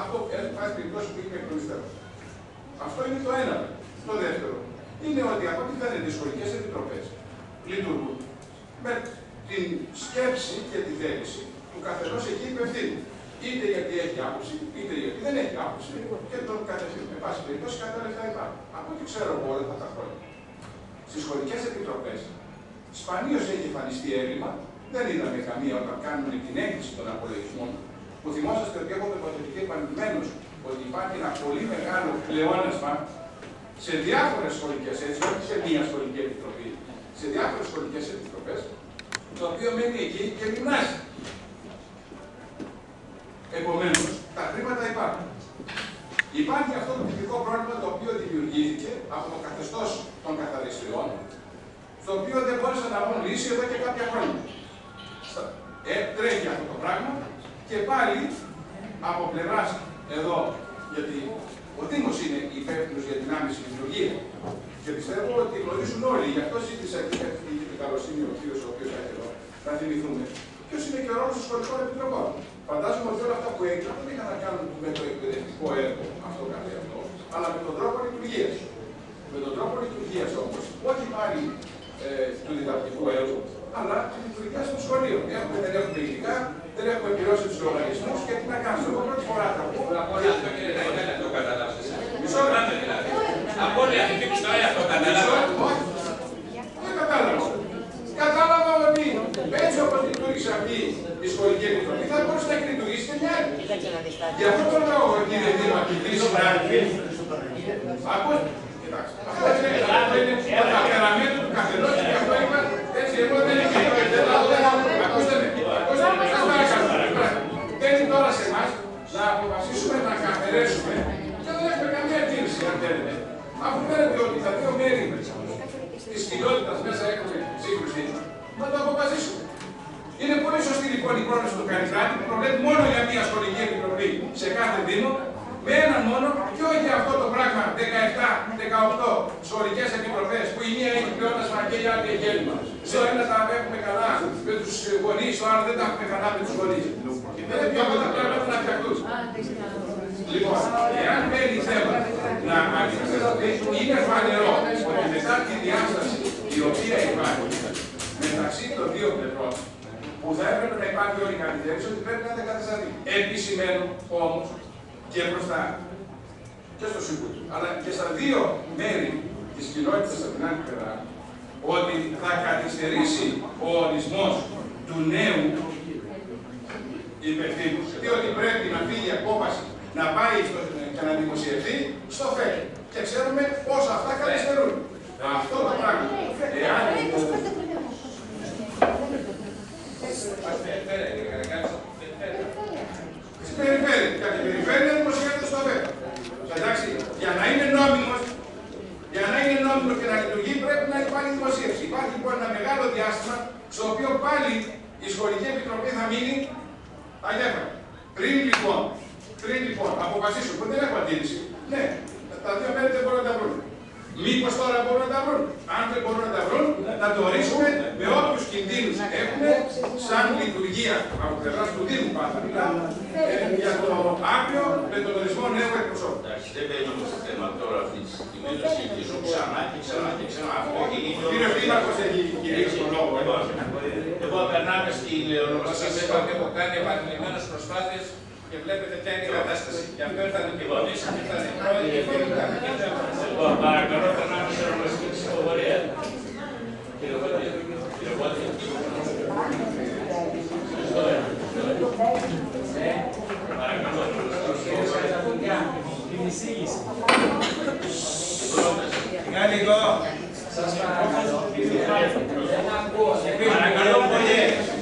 αυτό έχει περιπτώσει που είμαι εκπληκτικό. Αυτό είναι το ένα. Το δεύτερο είναι ότι από ό,τι φαίνεται οι σχολικές επιτροπές λειτουργούν με την σκέψη και τη θέληση του καθενός εκεί υπευθύνου. Είτε γιατί έχει άποψη, είτε γιατί δεν έχει άποψη και τον κατευθύνουν. Με πάση περιπτώσει, κατά λεφτά υπάρχουν. Από ό,τι ξέρω εγώ όλα αυτά τα χρόνια. Στις σχολικές επιτροπές σπανίως έχει εμφανιστεί έλλειμμα. Δεν είδαμε καμία όταν κάνουν την έγκριση των απολογισμών. Που θυμόσαστε ότι έχω τοποθετηθεί επανειλημμένως ότι υπάρχει ένα πολύ μεγάλο πλεόνασμα σε διάφορες σχολικές, έτσι, όχι σε μία σχολική επιτροπή, σε διάφορες σχολικές επιτροπές, το οποίο μένει εκεί και γυμνάζει. Επομένως, τα χρήματα υπάρχουν. Υπάρχει αυτό το τυπικό πρόβλημα το οποίο δημιουργήθηκε από το καθεστώς των καθαριστριών, στο οποίο δεν μπόρεσαν να βρουν λύση εδώ και κάποια χρόνια. Ε, τρέχει αυτό το πράγμα και πάλι από πλευράς εδώ, γιατί ο Δήμος είναι υπεύθυνος για την άμεση λειτουργία και πιστεύω ότι γνωρίζουν όλοι, γι' αυτό ζήτησα και την καλοσύνη ο κύριος ο οποίος έχει εδώ, να θυμηθούμε ποιος είναι και ο ρόλος των σχολικών επιτροπών. Φαντάζομαι ότι όλα αυτά που έγιναν δεν είχαν να κάνουν με το εκπαιδευτικό έργο αυτό καθ' αυτό, αλλά με τον τρόπο λειτουργίας. Με τον τρόπο λειτουργίας όμως, όχι πάλι ε, του διδακτικού έργου, αλλά τη λειτουργία των σχολείων. Έχουμε, δεν έχουμε υλικά, δεν έχουμε πληρώσει τους λογαριασμούς και τι να κάνουμε. Εγώ πρώτη φορά θα πω. Απόλυτα αυτό κύριε Ραϊτάλη, το καταλάβεις. Μισό γράμμα δηλαδή. Απόλυτα αυτή την ιστορία το καταλάβεις. Όχι, δεν κατάλαβα. Κατάλαβα ότι έτσι όπως λειτουργήσε αυτή η σχολική επιτροπή θα μπορούσε να έχει λειτουργήσει και μια άλλη. Γι' αυτό το λόγο κύριε Δήμα και κύριε συνάδελφοι. Ακούστε. Κοιτάξτε. Αυτό είναι το ταπεραμέντο του καθενός και γι' αυτό είπα έτσι εγώ δεν είμαι. Ακούστε με. Ακούστε με. Σας παρακαλώ. Μπαίνει τώρα σε εμάς να αποφασίσουμε να καθαρίσουμε και δεν έχουμε καμία εντύπωση αν θέλετε. Αφού φαίνεται ότι τα δύο μέρη της κοινότητας μέσα έχουμε σύγκρουση, να το αποφασίσουμε. Είναι πολύ σωστή λοιπόν η πρόταση του Καρυφράτη που προβλέπει μόνο για μια σχολική επιτροπή σε κάθε Δήμο, με έναν μόνο και όχι αυτό το πράγμα δεκαεπτά δεκαοκτώ σχολικές επιτροπές που η μία έχει πλεόνασμα και η άλλη έχει έλλειμμα. Στο ένα τα έχουμε καλά με τους γονείς, στο άλλο δεν τα έχουμε καλά με τους γονείς. Πρέπει αυτά τα πράγματα να φτιαχτούν. Λοιπόν, εάν μπαίνει θέμα να αντιμετωπιστεί, είναι φανερό ότι μετά τη διάσταση η οποία υπάρχει μεταξύ των δύο πλευρών, που θα έπρεπε να υπάρχει όλη η καθυστέρηση, ότι πρέπει να είναι κατασταθεί. Επισημαίνω όμως και μπροστά και στο Συμβούλιο, αλλά και στα δύο μέρη της κοινότητας από την άλλη πλευρά, ότι θα καθυστερήσει ο ορισμός του νέου υπευθύνου, διότι πρέπει να φύγει η απόφαση να πάει στο, και να δημοσιευθεί στο ΦΕΚ. Και ξέρουμε πόσα αυτά καθυστερούν. Αυτό το πράγμα. Εάν στην περιφέρεια. Κατά την περιφέρεια δημοσιεύεται στο ΦΕΚ. Εντάξει, για να είναι νόμιμος, για να είναι νόμιμος και να λειτουργεί πρέπει να υπάρχει δημοσίευση. Υπάρχει λοιπόν ένα μεγάλο διάστημα στο οποίο πάλι η σχολική επιτροπή θα μείνει αγέφατη. Πριν λοιπόν, πριν λοιπόν αποφασίσουν που δεν έχω αντίληψη, ναι, τα δύο μέρη δεν μπορούν να τα βρουν. Μήπως τώρα μπορούν να τα βρουν. Αν δεν μπορούν να τα βρουν, να το ορίσουμε με όποιους κινδύνους έχουμε σαν λειτουργία από πλευράς του Δήμου πάντα. Μιλάμε για το άπλιο με τον ορισμό νέου εκπροσώπου. Εντάξει, δεν μπαίνουμε στο θέμα τώρα αυτή τη στιγμή. Το συζητήσουμε ξανά και ξανά και ξανά. Αυτό έχει γίνει. Ο κύριος Δήμαρχος έχει κυρίξει τον λόγο. Εγώ περνάμε στην ονομασία Είπατε που κάνει επανειλημμένες προσπάθειες και βλέπετε ποια είναι η κατάσταση. Γι' αυτό ήρθαν και γονείς, ήρθαν οι πρόεδροι και ήρθαν οι Λοιπόν, παρακαλώ, περνάμε σε ονομαστική ψηφοφορία. Κύριε Βότη, κύριε Βότη. Παρακαλώ. Την εισήγηση. Σιγά λίγο. Σας παρακαλώ. Δεν ακούω. Παρακαλώ πολύ.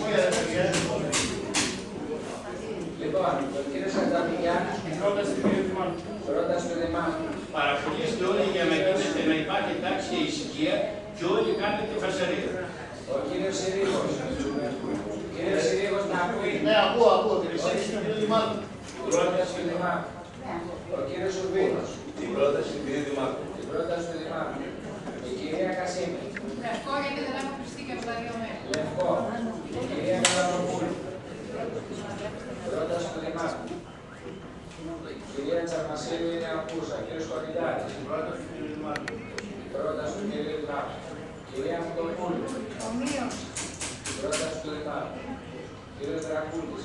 Λοιπόν, ο κύριος Ανταμιγιάννης, πρόταση του κύριου Δημάρχου. Πρόταση του Δημάρχου. Παρακολουθήστε όλοι για να γίνεται να υπάρχει τάξη και ησυχία και όλοι κάνετε φασαρία. Ο κύριος Συρίγος. Ο κύριος Συρίγος να ακούει. Ναι, ακούω, ακούω. Την εισήγηση του κύριου Δημάρχου. Πρόταση του Δημάρχου. Ο κύριος Ουρβίνος. Την πρόταση του κύριου Δημάρχου. Την πρόταση του Δημάρχου. Η κυρία Κασίμη. Λευκό, γιατί δεν έχω χρηστεί και από τα δύο μέρη. Λευκό. Η κυρία Καλαμοπούλου. Πρόταση του Δημάρχου. Κυρία Τσαρμασίλη είναι απούσα. Κύριος Κονιδάκης. Πρόταση του κυρίου Δημάρχου. Κυρία Μουτοπούλου. Πρόταση του Δημάρχου. Κύριος Δρακούλης.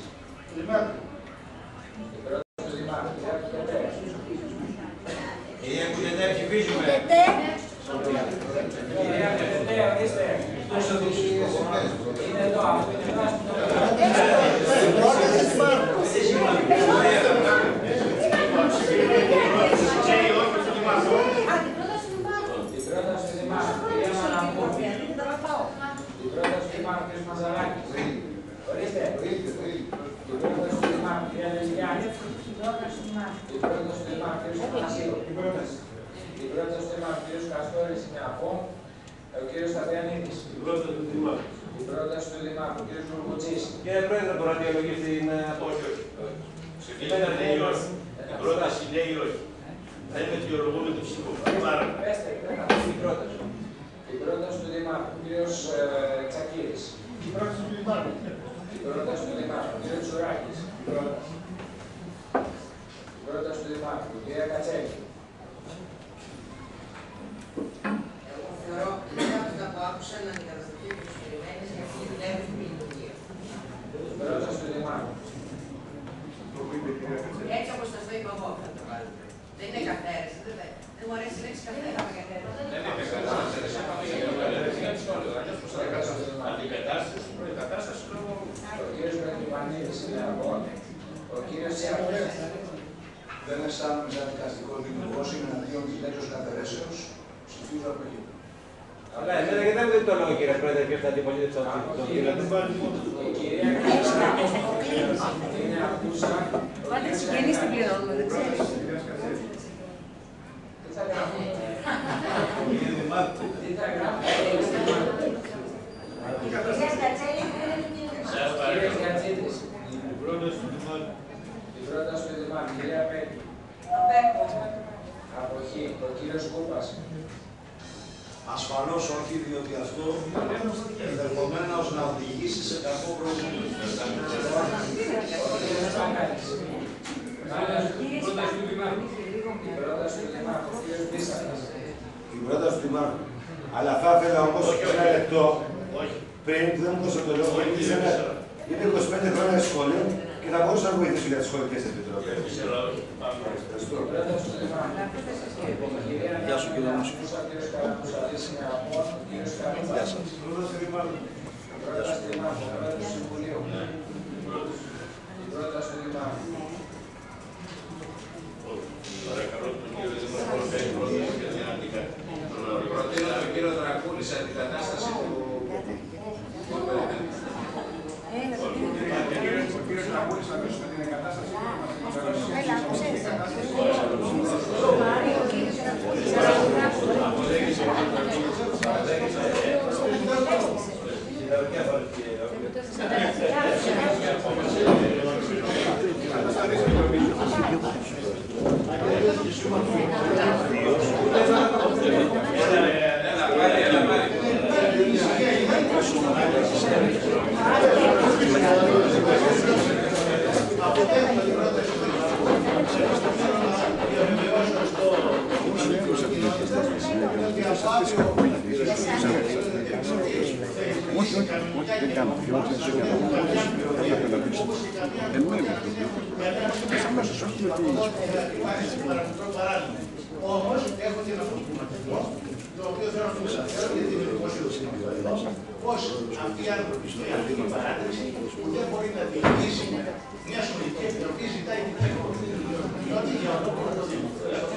Η πρόταση του Δημάρχου. Κυρία Κουτετέ. Κυρία Κουτετέ, ψηφίζουμε. Κυρία Κουτετέ, ορίστε. Είναι εδώ, αυτό είναι εδώ. Η πρόταση του Δημάρχου. Η πρόταση του Δημάρχου. Κυρία Μαναμπού. Η πρόταση του Δημάρχου. Κύριος Μαζαράκης. Ορίστε. Η πρόταση του Δημάρχου. Κυρία Δεσιάννη. Η πρόταση του Δημάρχου. Κύριος Πανασίλου. Η πρόταση του Δημάρχου. Κύριος Καστόρης είναι από. Ο κύριος Σταδιανίδης. Η πρόταση του Δημάρχου. Η πρόταση του Δημάρχου. Κύριος Βουργουτσής. Κύριε Πρόεδρε, μπορώ να διαλογίσει την... Όχι, όχι. Ψηφίσατε λέει όχι. Η πρόταση λέει όχι. Θα είμαι διολογούμε το ψήφο. Πέστε, η πρόταση. Η πρόταση του Δημάρχου. Κύριος Τσακύρης. Η πρόταση του Δημάρχου. Η πρόταση του Δημάρχου. Κύριος Τσουράκης. Η πρόταση του Δημάρχου. Κυρία Κατσέλη. Εγώ θεωρώ μετά από αυτά που άκουσα να αντικατασταθεί τους περιμένεις για αυτή τη δουλεύει την λειτουργία. Η πρόταση του Δημάρχου. Έτσι όπως σας το είπα εγώ θα το βάλετε. Δεν είναι καθαίρεση, δεν δεν μου αρέσει η λέξη καθαίρεση. Δεν είναι κατάσταση. Αντικατάσταση, προεκατάσταση λόγω. Ο κύριος Πετροπανίδης είναι από. Ο κύριος Τσιάκης. Δεν αισθάνομαι σαν δικαστικό δημιουργός, είναι αντίον της τέτοιας καθαιρέσεως. Ψηφίζω αποχή. Αλλά εμένα γιατί δεν δίνετε το λόγο, κύριε Πρόεδρε, ποιος θα αντιπολίτευε τον κύριο. Η κυρία Κατσέλη είναι απούσα. Πάτε συγγενείς την πληρώνουμε, δεν ξέρεις. Τι θα γράφουμε. Τι θα γράφουμε. Κυρία Κατσέλη, Κύριε Κατσίδης. Η πρόταση του Δημάρχου. Η πρόταση του Δημάρχου. Κυρία Πέτρου. Αποχή. Ο κύριος Κούπας. Ασφαλώς όχι, διότι αυτό ενδεχομένως να οδηγήσει σε κακό προηγούμενο. Η πρόταση του Δημάρχου. Η πρόταση του Δημάρχου. Ο κύριος Μπίσσακας. Η πρόταση του Δημάρχου. Αλλά θα ήθελα όμως ένα λεπτό πριν που δεν μου δώσω το λόγο. Είναι είκοσι πέντε χρόνια σχολείο και θα μπορούσα να βοηθήσω για τις σχολικές επιτροπές. Γεια σου κύριε Μουσικού. Γεια σας. Πρόταση του Δημάρχου. Πρόταση του Συμβουλίου. Πρόταση του Δημάρχου. Παρακαλώ τον κύριο Δημάρχο. Προτείνω τον κύριο Δρακούλη σε αντικατάσταση του... Ο κύριος Δρακούλης αμέσως με την εγκατάσταση. έλα, ακούσες. Όχι, όχι, όχι, δεν κάνω. Εννοείται. Αμέσως, όχι με Όμως, έχω και ένα προβληματικό, το οποίο θέλω να το ξαναφέρω γιατί είμαι δημόσιο συμβουλευτικός. Πώς αυτοί οι άνθρωποι στο αυτή παράταξη που δεν μπορεί να διοικήσει μια σχολική επιτροπή ζητάει την εξοπλισμό για αυτό που το δίνει.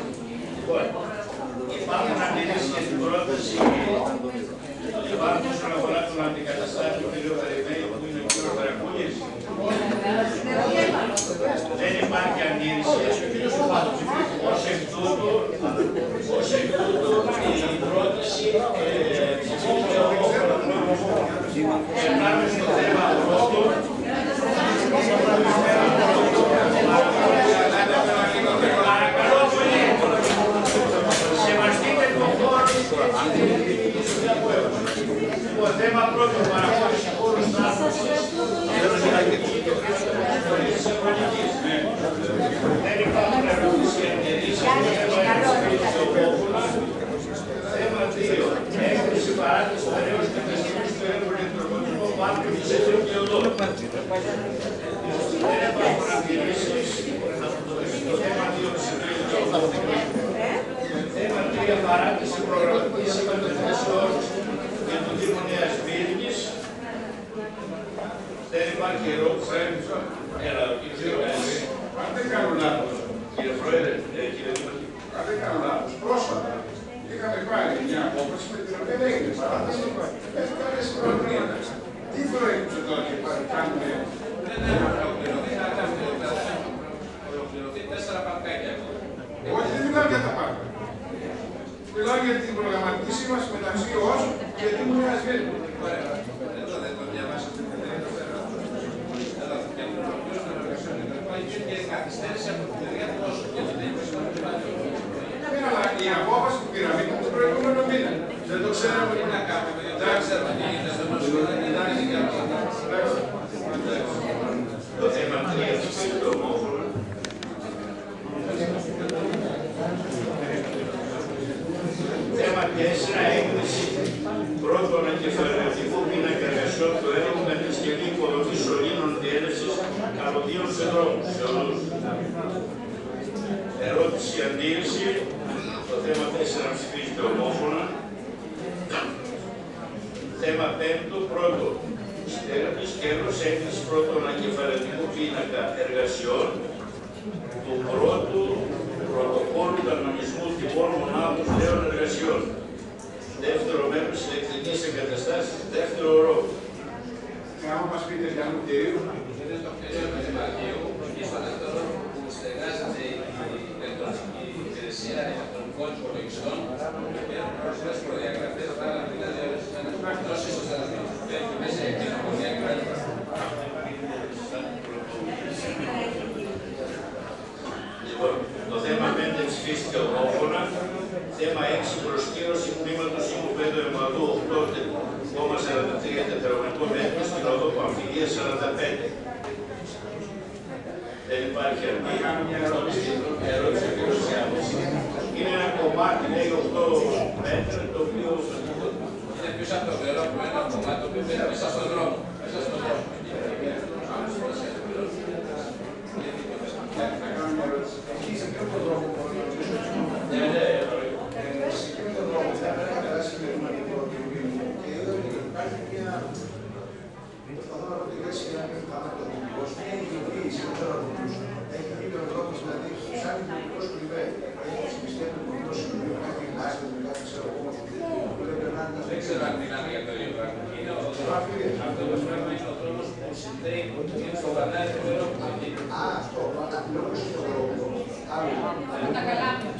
Υπάρχουν αντίρρηση για την πρόταση Υπάρχουν όσον αφορά τον αντικαταστάτη του κ. Περιμένη που είναι ο κ. Δρακούλης. Δεν υπάρχει αντίρρηση. Ως εκ τούτου, ως εκ τούτου η πρόταση ψηφίζεται ομόφωνα. Περνάμε στο θέμα πρώτο. Παρακαλώ πολύ. Σεβαστείτε τον χώρο. Το θέμα πρώτο παραχώρηση χώρου στάθμισης. Δεν υπάρχει Θέμα τρία, παράτηση προγραμματικής συμμετοχής για τον Δήμο Νέας Μύρνης. Δεν υπάρχει ερώτηση. Έλα, κύριε Πρόεδρε. Αν δεν κάνω λάθος. Κύριε Πρόεδρε, κύριε Δήμαρχε. Αν δεν κάνω λάθος, πρόσφατα είχαμε πάρει μια απόφαση με την οποία έγινε παράταση. Έχει κάποιες προβλήματα. Τι προέκυψε τώρα και πάλι κάνουμε. Δεν έχουμε ολοκληρωθεί, θα κάνουμε ολοκληρωθεί τέσσερα παρκάκια. Όχι, δεν μιλάω για τα πάρκα. Μιλάω για την προγραμματική σύμβαση μεταξύ ΟΣ και Δήμου Νέας Μύρνης. Ωραία. Εδώ δεν το διαβάσατε. Και καθυστέρηση από την μεριά του όσο και δεν Ναι, αλλά η απόφαση που πήραμε ήταν το προηγούμενο μήνα. Δεν το ξέραμε. Τι να κάνουμε, δεν ξέρουμε τι γίνεται στο νοσοκομείο, δεν είναι για αυτό. Το θέμα τρία είναι το ομόφωνο. Θέμα τέσσερα, έγκριση πρώτου ανακεφαλαιωτικού πίνακα εργασιών του έργου με την σκευή υποδομή σωλήνων διέλευσης καλωδίων σε δρόμους σε όλους. Ερώτηση, αντίρρηση. Το θέμα τέσσερα ψηφίζεται ομόφωνα. Θέμα πέμπτο, πρώτο. Σκέλος έγκριση πρώτου ανακεφαλαιωτικού πίνακα εργασιών του πρώτου πρωτοκόλλου κανονισμού τιμών μονάδων νέων εργασιών. Δεύτερο μέρος ηλεκτρικής εγκαταστάσης, δεύτερο ορό. Αν μας πείτε για ένα κτίριο. Είναι το κτίριο του Δημαρχείου και στο δεύτερο που στεγάζεται η ηλεκτρονική υπηρεσία ηλεκτρονικών υπολογιστών και προσφέρει προδιαγραφές πάρα δηλαδή εκτός ίσως θα έχει μέσα η κοινωνία κλπ. Λοιπόν, το θέμα πέντε ψηφίστηκε ομόφωνα. Θέμα έξι, προσκύρωση τμήματος Ιμουπέδου Εμβαδού οκτώ κόμμα σαράντα τρία τετραγωνικό μέτρο στην οδό Παμφυλία σαράντα πέντε. Δεν υπάρχει αρκετή ερώτηση. Ερώτηση ο κ. Σιάμος. Είναι ένα κομμάτι, λέει οκτώ μέτρα, το οποίο είναι πίσω από το βερό που είναι ένα κομμάτι το οποίο είναι μέσα στον δρόμο. Μέσα στον δρόμο. Να κάνω μια ερώτηση. Εκεί σε ποιο δρόμο μπορεί να ναι, ναι, σε ποιο δρόμο θα πρέπει να περάσει με το Μανικρόπιο και εδώ υπάρχει μια. Θα δω να πω τη λέξη για να μην πάμε το δημιουργό. Μια ειδικοποίηση, δεν ξέρω να το έχει γίνει ο δρόμο, δηλαδή, σαν δημιουργό κρυβέ. Έχει συμπιστεύει το δημιουργό κρυβέ, κάτι λάσπη, κάτι ξέρω εγώ. Δεν ξέρω αν μιλάμε για το ίδιο πράγμα. Είναι ο δρόμος. Αυτό το πράγμα είναι ο δρόμος που συνδέει το βανάρι του βερό που εκεί. Α, αυτό. Λέω πως είναι το δρόμο. Τα καλάμια.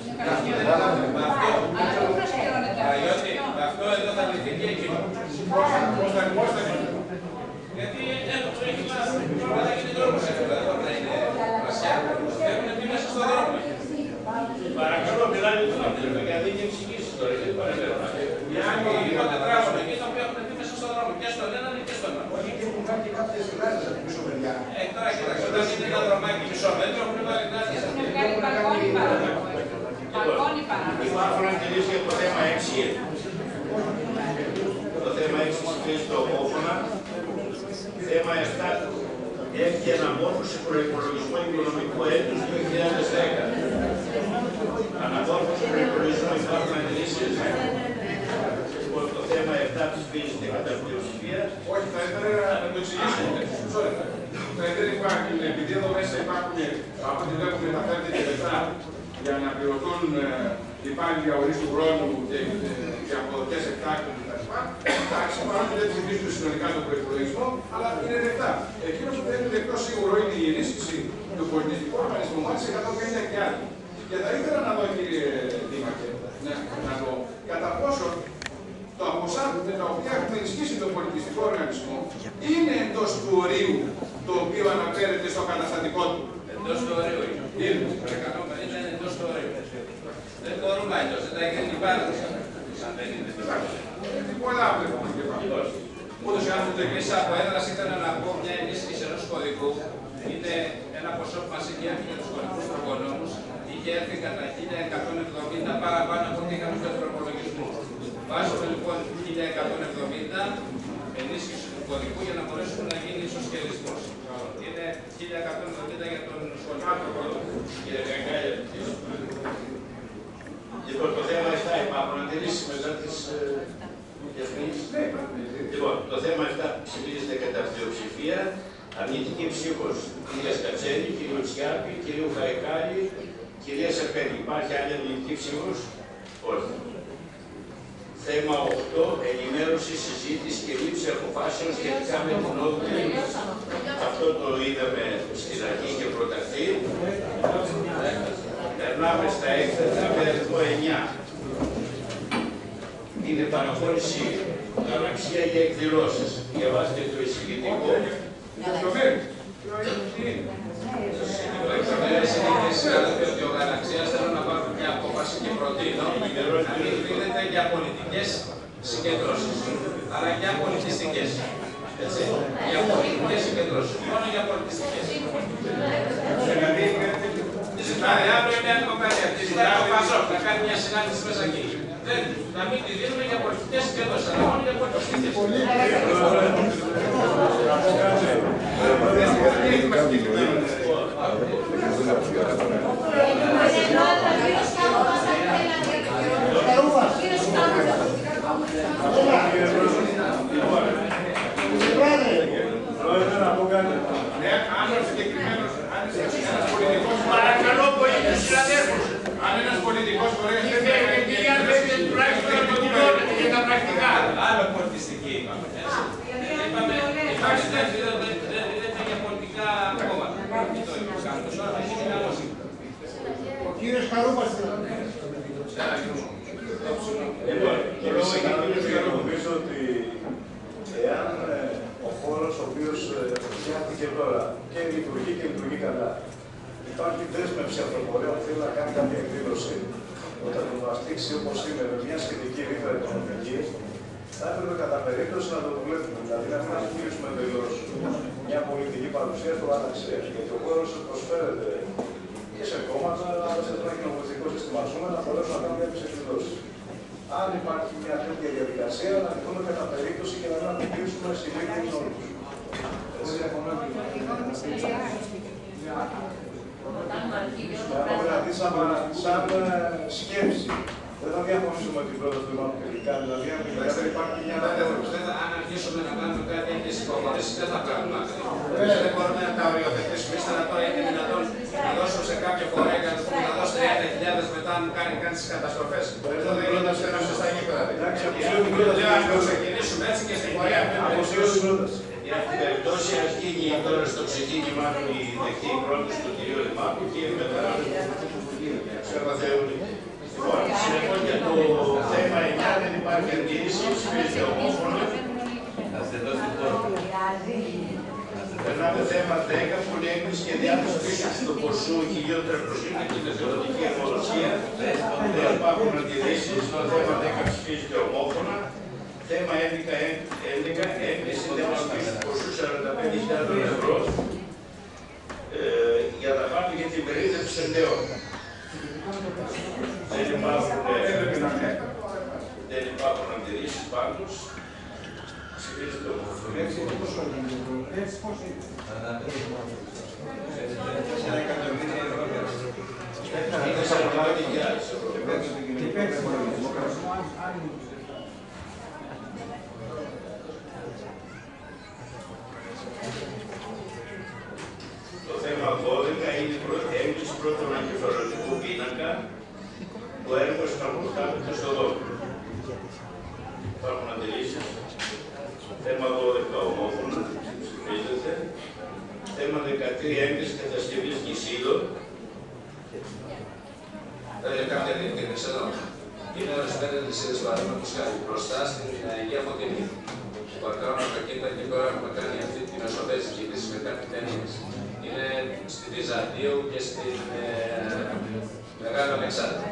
Αυτό εδώ θα λυθεί και εκείνο. Πώς θα γίνει. Γιατί έχει θα γίνει δρόμος εδώ. Δεν θα είναι βασιά. Πρέπει να μπει μέσα στον δρόμο. παρακαλώ, μιλάνε τον άνθρωπο για να δίνει εξηγήσεις τώρα. Δεν παρακαλώ. Είναι τετράγωνο εκεί το οποίο έχουν μπει μέσα στον δρόμο. Και στον έναν και στον άλλο. Όχι, και έχουν κάνει και κάποιες γράζες από την πίσω μεριά. Ε, τώρα κοιτάξτε, όταν είναι ένα δρομάκι μισό μέτρο, πρέπει να γράζεις. Υπάρχουν αντιλήσεις για το θέμα έξι. Το θέμα έξι ψηφίζεται ομόφωνα. Θέμα επτά. Έχει αναμόρφωση προϋπολογισμού οικονομικού έτους δύο χιλιάδες δέκα. Αναμόρφωση προϋπολογισμού υπάρχουν αντιλήσεις. Λοιπόν, το θέμα επτά ψηφίζεται κατά πλειοψηφία. Όχι, θα ήθελα να το εξηγήσω. Θα ήθελα υπάρχει, επειδή εδώ μέσα υπάρχουν, από ό,τι βλέπουμε, να φέρετε και λεφτά για να πληρωθούν υπάλληλοι για ορίστου χρόνου και αποδοτές εκτάκτων κτλ. Εντάξει, παρότι δεν ψηφίζουν συνολικά τον προϋπολογισμό, αλλά είναι δεκτά. Εκείνο που δεν είναι δεκτό σίγουρο είναι η ενίσχυση του πολιτιστικού οργανισμού μας εκατόν πενήντα και άλλοι. Και θα ήθελα να δω, κύριε Δήμαρχε, να δω κατά πόσο τα ποσά με τα οποία έχουμε ενισχύσει τον πολιτιστικό οργανισμό είναι εντός του ορίου το οποίο αναφέρεται στο καταστατικό του. Εντός του ορίου είναι. εκατόν πενήντα είναι εντός του ορίου. Δεν μπορούμε αλλιώς, δεν θα γίνει παράδοση. Αν δεν είναι είναι πολλά βλέπουμε και πάνω. Ούτως ή άλλως, εμείς από έδραση ήθελα να πω μια ενίσχυση ενός κωδικού. Είναι ένα ποσό που μας είχε έρθει για τους κωδικούς τροπονόμους. Είχε έρθει κατά χίλια εκατόν εβδομήντα παραπάνω από ό,τι είχαμε στον προπολογισμό. Βάζουμε λοιπόν χίλια εκατόν εβδομήντα ενίσχυση του κωδικού για να μπορέσουμε να γίνει ισοσχελισμός. χίλια εκατόν εβδομήντα για τον σχολιάτροπο. Κύριε Καγκάλια, λοιπόν, το θέμα επτά υπάρχουν αντιρρήσεις μετά τις διευκρινήσεις. Λοιπόν, το θέμα επτά ψηφίζεται κατά πλειοψηφία. Αρνητική ψήφος κυρία Κατσέλη, κυρίου Τσιάπη, κυρίου Χαϊκάλη, κυρία Σερπέλη. Υπάρχει άλλη αρνητική ψήφος? Όχι. Θέμα οκτώ. Ενημέρωση, συζήτηση και λήψη αποφάσεων σχετικά με την όδη. Αυτό το είδαμε στην αρχή και προταθεί. Περνάμε στα έκθετα με αριθμό εννιά. Είναι παραχώρηση γαλαξία για εκδηλώσεις. Διαβάστε το εισηγητικό. Ότι ο Γαλαξίας θέλουν να πάρουν μια απόφαση και προτείνω να μην δίνεται για πολιτικές συγκεντρώσεις, αλλά για πολιτιστικές. Έτσι, για πολιτικές συγκεντρώσεις, μόνο για πολιτιστικές. Ζητάει αύριο μια κοπέλα, ζητάει ο Πασόκ να κάνει μια συνάντηση μέσα εκεί. Δεν, να μην τη δίνουμε για πολιτικές συγκεντρώσεις, αλλά μόνο για πολιτιστικές. Παρακαλώ πολύ τους συναδέλφους. Αν ένας πολιτικός φορέας δεν είναι τουλάχιστον από την ώρα και τα πρακτικά. Άλλο πολιτιστική είπαμε. Είπαμε, υπάρχει δεν είναι για πολιτικά κόμματα. Ο κύριος Χαρούπας. Λοιπόν, κύριε Συγγνώμη, νομίζω ότι εάν ο χώρος ο οποίος φτιάχτηκε τώρα και λειτουργεί και λειτουργεί καλά, υπάρχει δέσμευση αυτοπορία που θέλει να κάνει κάποια εκδήλωση, όταν το μαστίξει όπως είναι με μια σχετική ρήτρα οικονομική, θα έπρεπε κατά περίπτωση να το δουλεύουμε. Δηλαδή να μην αφήσουμε τελώς μια πολιτική παρουσία του Γαλαξίας. Γιατί ο χώρος προσφέρεται και σε κόμματα, αλλά σε ένα κοινοβουλευτικό σύστημα ζούμε να μπορέσουν να κάνουν κάποιες εκδηλώσεις. Αν υπάρχει μια τέτοια διαδικασία, να τη δούμε κατά περίπτωση και να μην αποκλείσουμε συλλήφθους όλους. Έτσι, δηλαδή, σαν, σαν σκέψη, δεν θα διαφωνήσουμε με την πρόταση του Ιμάνου τελικά, δηλαδή αν δεν υπάρχει μια... Αν αρχίσουμε να κάνουμε κάτι τέτοιες υπόθεσεις, δεν θα κάνουμε άκρη. Δεν μπορούμε να τα οριοθετήσουμε. Ύστερα τώρα είναι δυνατόν να δώσω σε κάποιο φορέα για να πούμε να δώσω τριάντα χιλιάδες μετά αν κάνει κάνει τις καταστροφές. Αυτό δεν είναι να σε στα γήπεδα. Εντάξει, αποσύρω την πρόταση. Να ξεκινήσουμε έτσι και στην πορεία. Αποσύρω την πρόταση. Για την περιπτώσει ας γίνει τώρα στο ξεκίνημα του η δεκτή πρόταση του κ. Λεμάκου και μετά ξέρω θεωρητική. Λοιπόν, συνεχώς για το θέμα εννιά δεν υπάρχει αντίρρηση, ψηφίζεται ομόφωνα. Περνάμε θέμα δέκα, που είναι έγκριση και διάθεση του ποσού χίλια τριακόσια για την εθελοντική αιμοδοσία. Δεν υπάρχουν αντιρρήσεις, το θέμα δέκα ψηφίζεται ομόφωνα. Θέμα έντεκα, έγκριση διάθεση του ποσού σαράντα πέντε χιλιάδες ευρώ για τα πάντα για την περίδευση εντεών. Δεν υπάρχουν, δεν υπάρχουν αντιρρήσεις πάντως. Ψηφίζεται ομόφωνα. Έτσι πώς είναι. Είναι σαράντα πέντε χιλιάδες ευρώ. Το θέμα δώδεκα είναι η έγκριση πρώτου ανακεφαλωτικού πίνακα του έργου Σταυροκάπητος στο δώδεκα. Υπάρχουν αντιρρήσεις. Θέμα δώδεκα ομόφωνα, ψηφίζεται. Θέμα δεκατρία έγκριση κατασκευής νησίδων. Δεν είναι κάποια διευκρίνηση εδώ. Είναι ορισμένες νησίδες παραδείγματος χάρη μπροστά στην Αγία Φωτεινή. Παρκάρουν αυτοκίνητα και τώρα έχουμε κάνει αυτή την μεσοπαίζικη λύση με κάτι ταινίες. Είναι στη Βυζαντίου και στην ε, Μεγάλη Αλεξάνδρεια.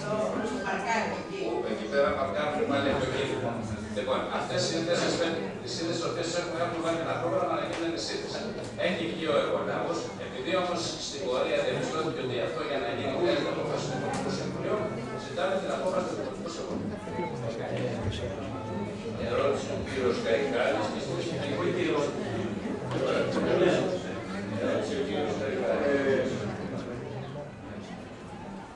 Εκεί πέρα παρκάρουν πάλι αυτοκίνητα. Λοιπόν, αυτές είναι τέσσερις νησίδες, τις οποίες έχουμε βάλει ένα πρόγραμμα να γίνουν νησίδες. Έχει βγει ο εργολάβος, επειδή όμως στην πορεία διαπιστώθηκε ότι αυτό για να γίνει θέλει να αποφάσει του Υπουργικού Συμβουλίου, ζητάμε την απόφαση του Υπουργικού Συμβουλίου. Ερώτηση του κύριου Καϊκάλης και στην Εθνική Κύριο. Ερώτηση του κύριου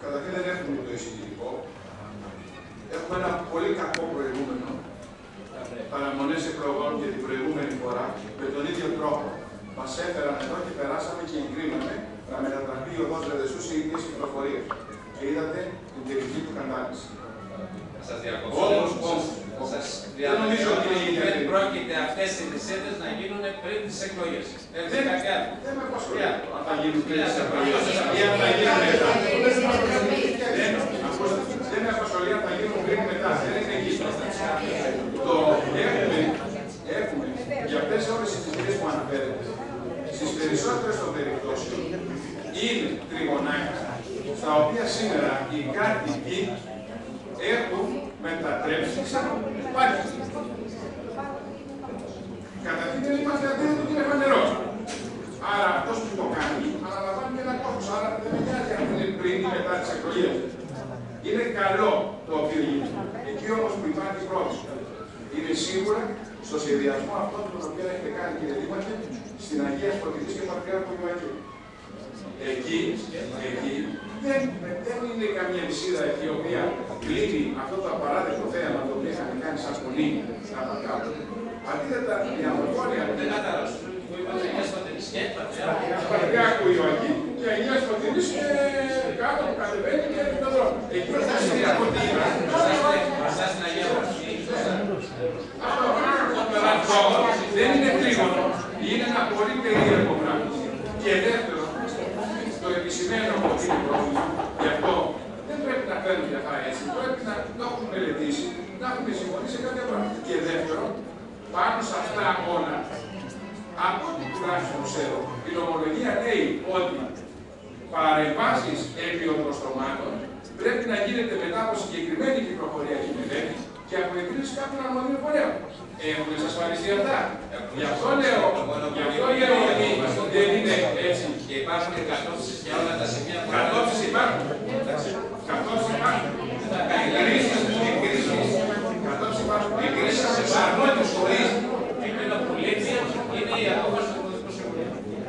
Καταρχήν δεν έχουμε το εισηγητικό. Έχουμε ένα πολύ κακό προηγούμενο. Παραμονές εκλογών και την προηγούμενη φορά με τον ίδιο τρόπο. Μας έφεραν εδώ και περάσαμε και εγκρίναμε να μετατραπεί η οδός Ρεδεσού σε ίδιες κυκλοφορίες. Και είδατε την τελική του κατάληξη. Σας διακόψω. Σας διαβεβαιώ ότι δεν πρόκειται αυτές οι νησίδες να γίνουν πριν τις εκλογές. Δεν είναι κάτι άλλο. Δεν με απασχολεί αν θα γίνουν πριν τις εκλογές ή αν θα γίνουν μετά. Δεν με απασχολεί αν θα γίνουν πριν ή μετά. Δεν είναι εκεί. Έχουμε για αυτές όλες τις θητείες που αναφέρετε, στις περισσότερες των περιπτώσεων είναι τριγωνάκια, στα οποία σήμερα οι κάτοικοι έχουν μετατρέψει σαν πάρκι. Καταρχήν δεν είμαστε αντίθετοι ότι είναι φανερό. Άρα αυτός που το κάνει αναλαμβάνει και ένα κόστος. Άρα δεν με νοιάζει αν είναι πριν ή μετά τις εκλογές. Είναι καλό το οποίο γίνεται. Εκεί όμως που υπάρχει πρόβλημα είναι σίγουρα στο σχεδιασμό αυτών τον οποίο έχετε κάνει, κύριε Δήμαρχε, στην Αγία Σποτιλής και Πατριάρχου Ιωακήμ. Εκεί, εκεί δεν, δεν είναι καμία νησίδα η οποία κλείνει αυτό το απαράδεκτο θέαμα το οποίο είχαν κάνει σαν φωνή κάτω κάτω. Αντίθετα, η αμορφώνια δεν κατάλαβα. Που είπατε Αγία Σποτιλής και Πατριάρχου Ιωακήμ και Αγία Σποτιλής και κάτω που κατεβαίνει και έρχεται τον δρόμο. Εκεί ως τα Συριακό τι είναι. Εσάς στην Αγία Σποτιλής. Αυτό δεν είναι τρίγωνο. Είναι ένα πολύ περίεργο πράγμα. Και δεύτερο, το επισημαίνω από την πρόβλημα. Γι' αυτό δεν πρέπει να παίρνουν για αυτά έτσι. Πρέπει να το έχουμε μελετήσει, να έχουμε συμφωνήσει σε κάποια πράγματα. Και δεύτερο, πάνω σε αυτά όλα, από ό,τι τουλάχιστον ξέρω, η νομολογία λέει ότι παρεμβάσεις επί οδοστρωμάτων πρέπει να γίνεται μετά από συγκεκριμένη κυκλοφορία και μελέτη και από εγκρίσεις κάποιων αρμοδίων φορέων. Έχουν εξασφαλιστεί αυτά. Γι' αυτό λέω, γι' αυτό λέω ότι δεν είναι έτσι. Και υπάρχουν κατόψεις για όλα τα σημεία που κατόψεις υπάρχουν. Κατόψεις υπάρχουν. Εγκρίσεις, εγκρίσεις. Κατόψεις υπάρχουν. Εγκρίσεις σε αρμόδιους φορείς. Εκείνο που λείπει είναι η απόφαση του Δημοτικού Συμβουλίου.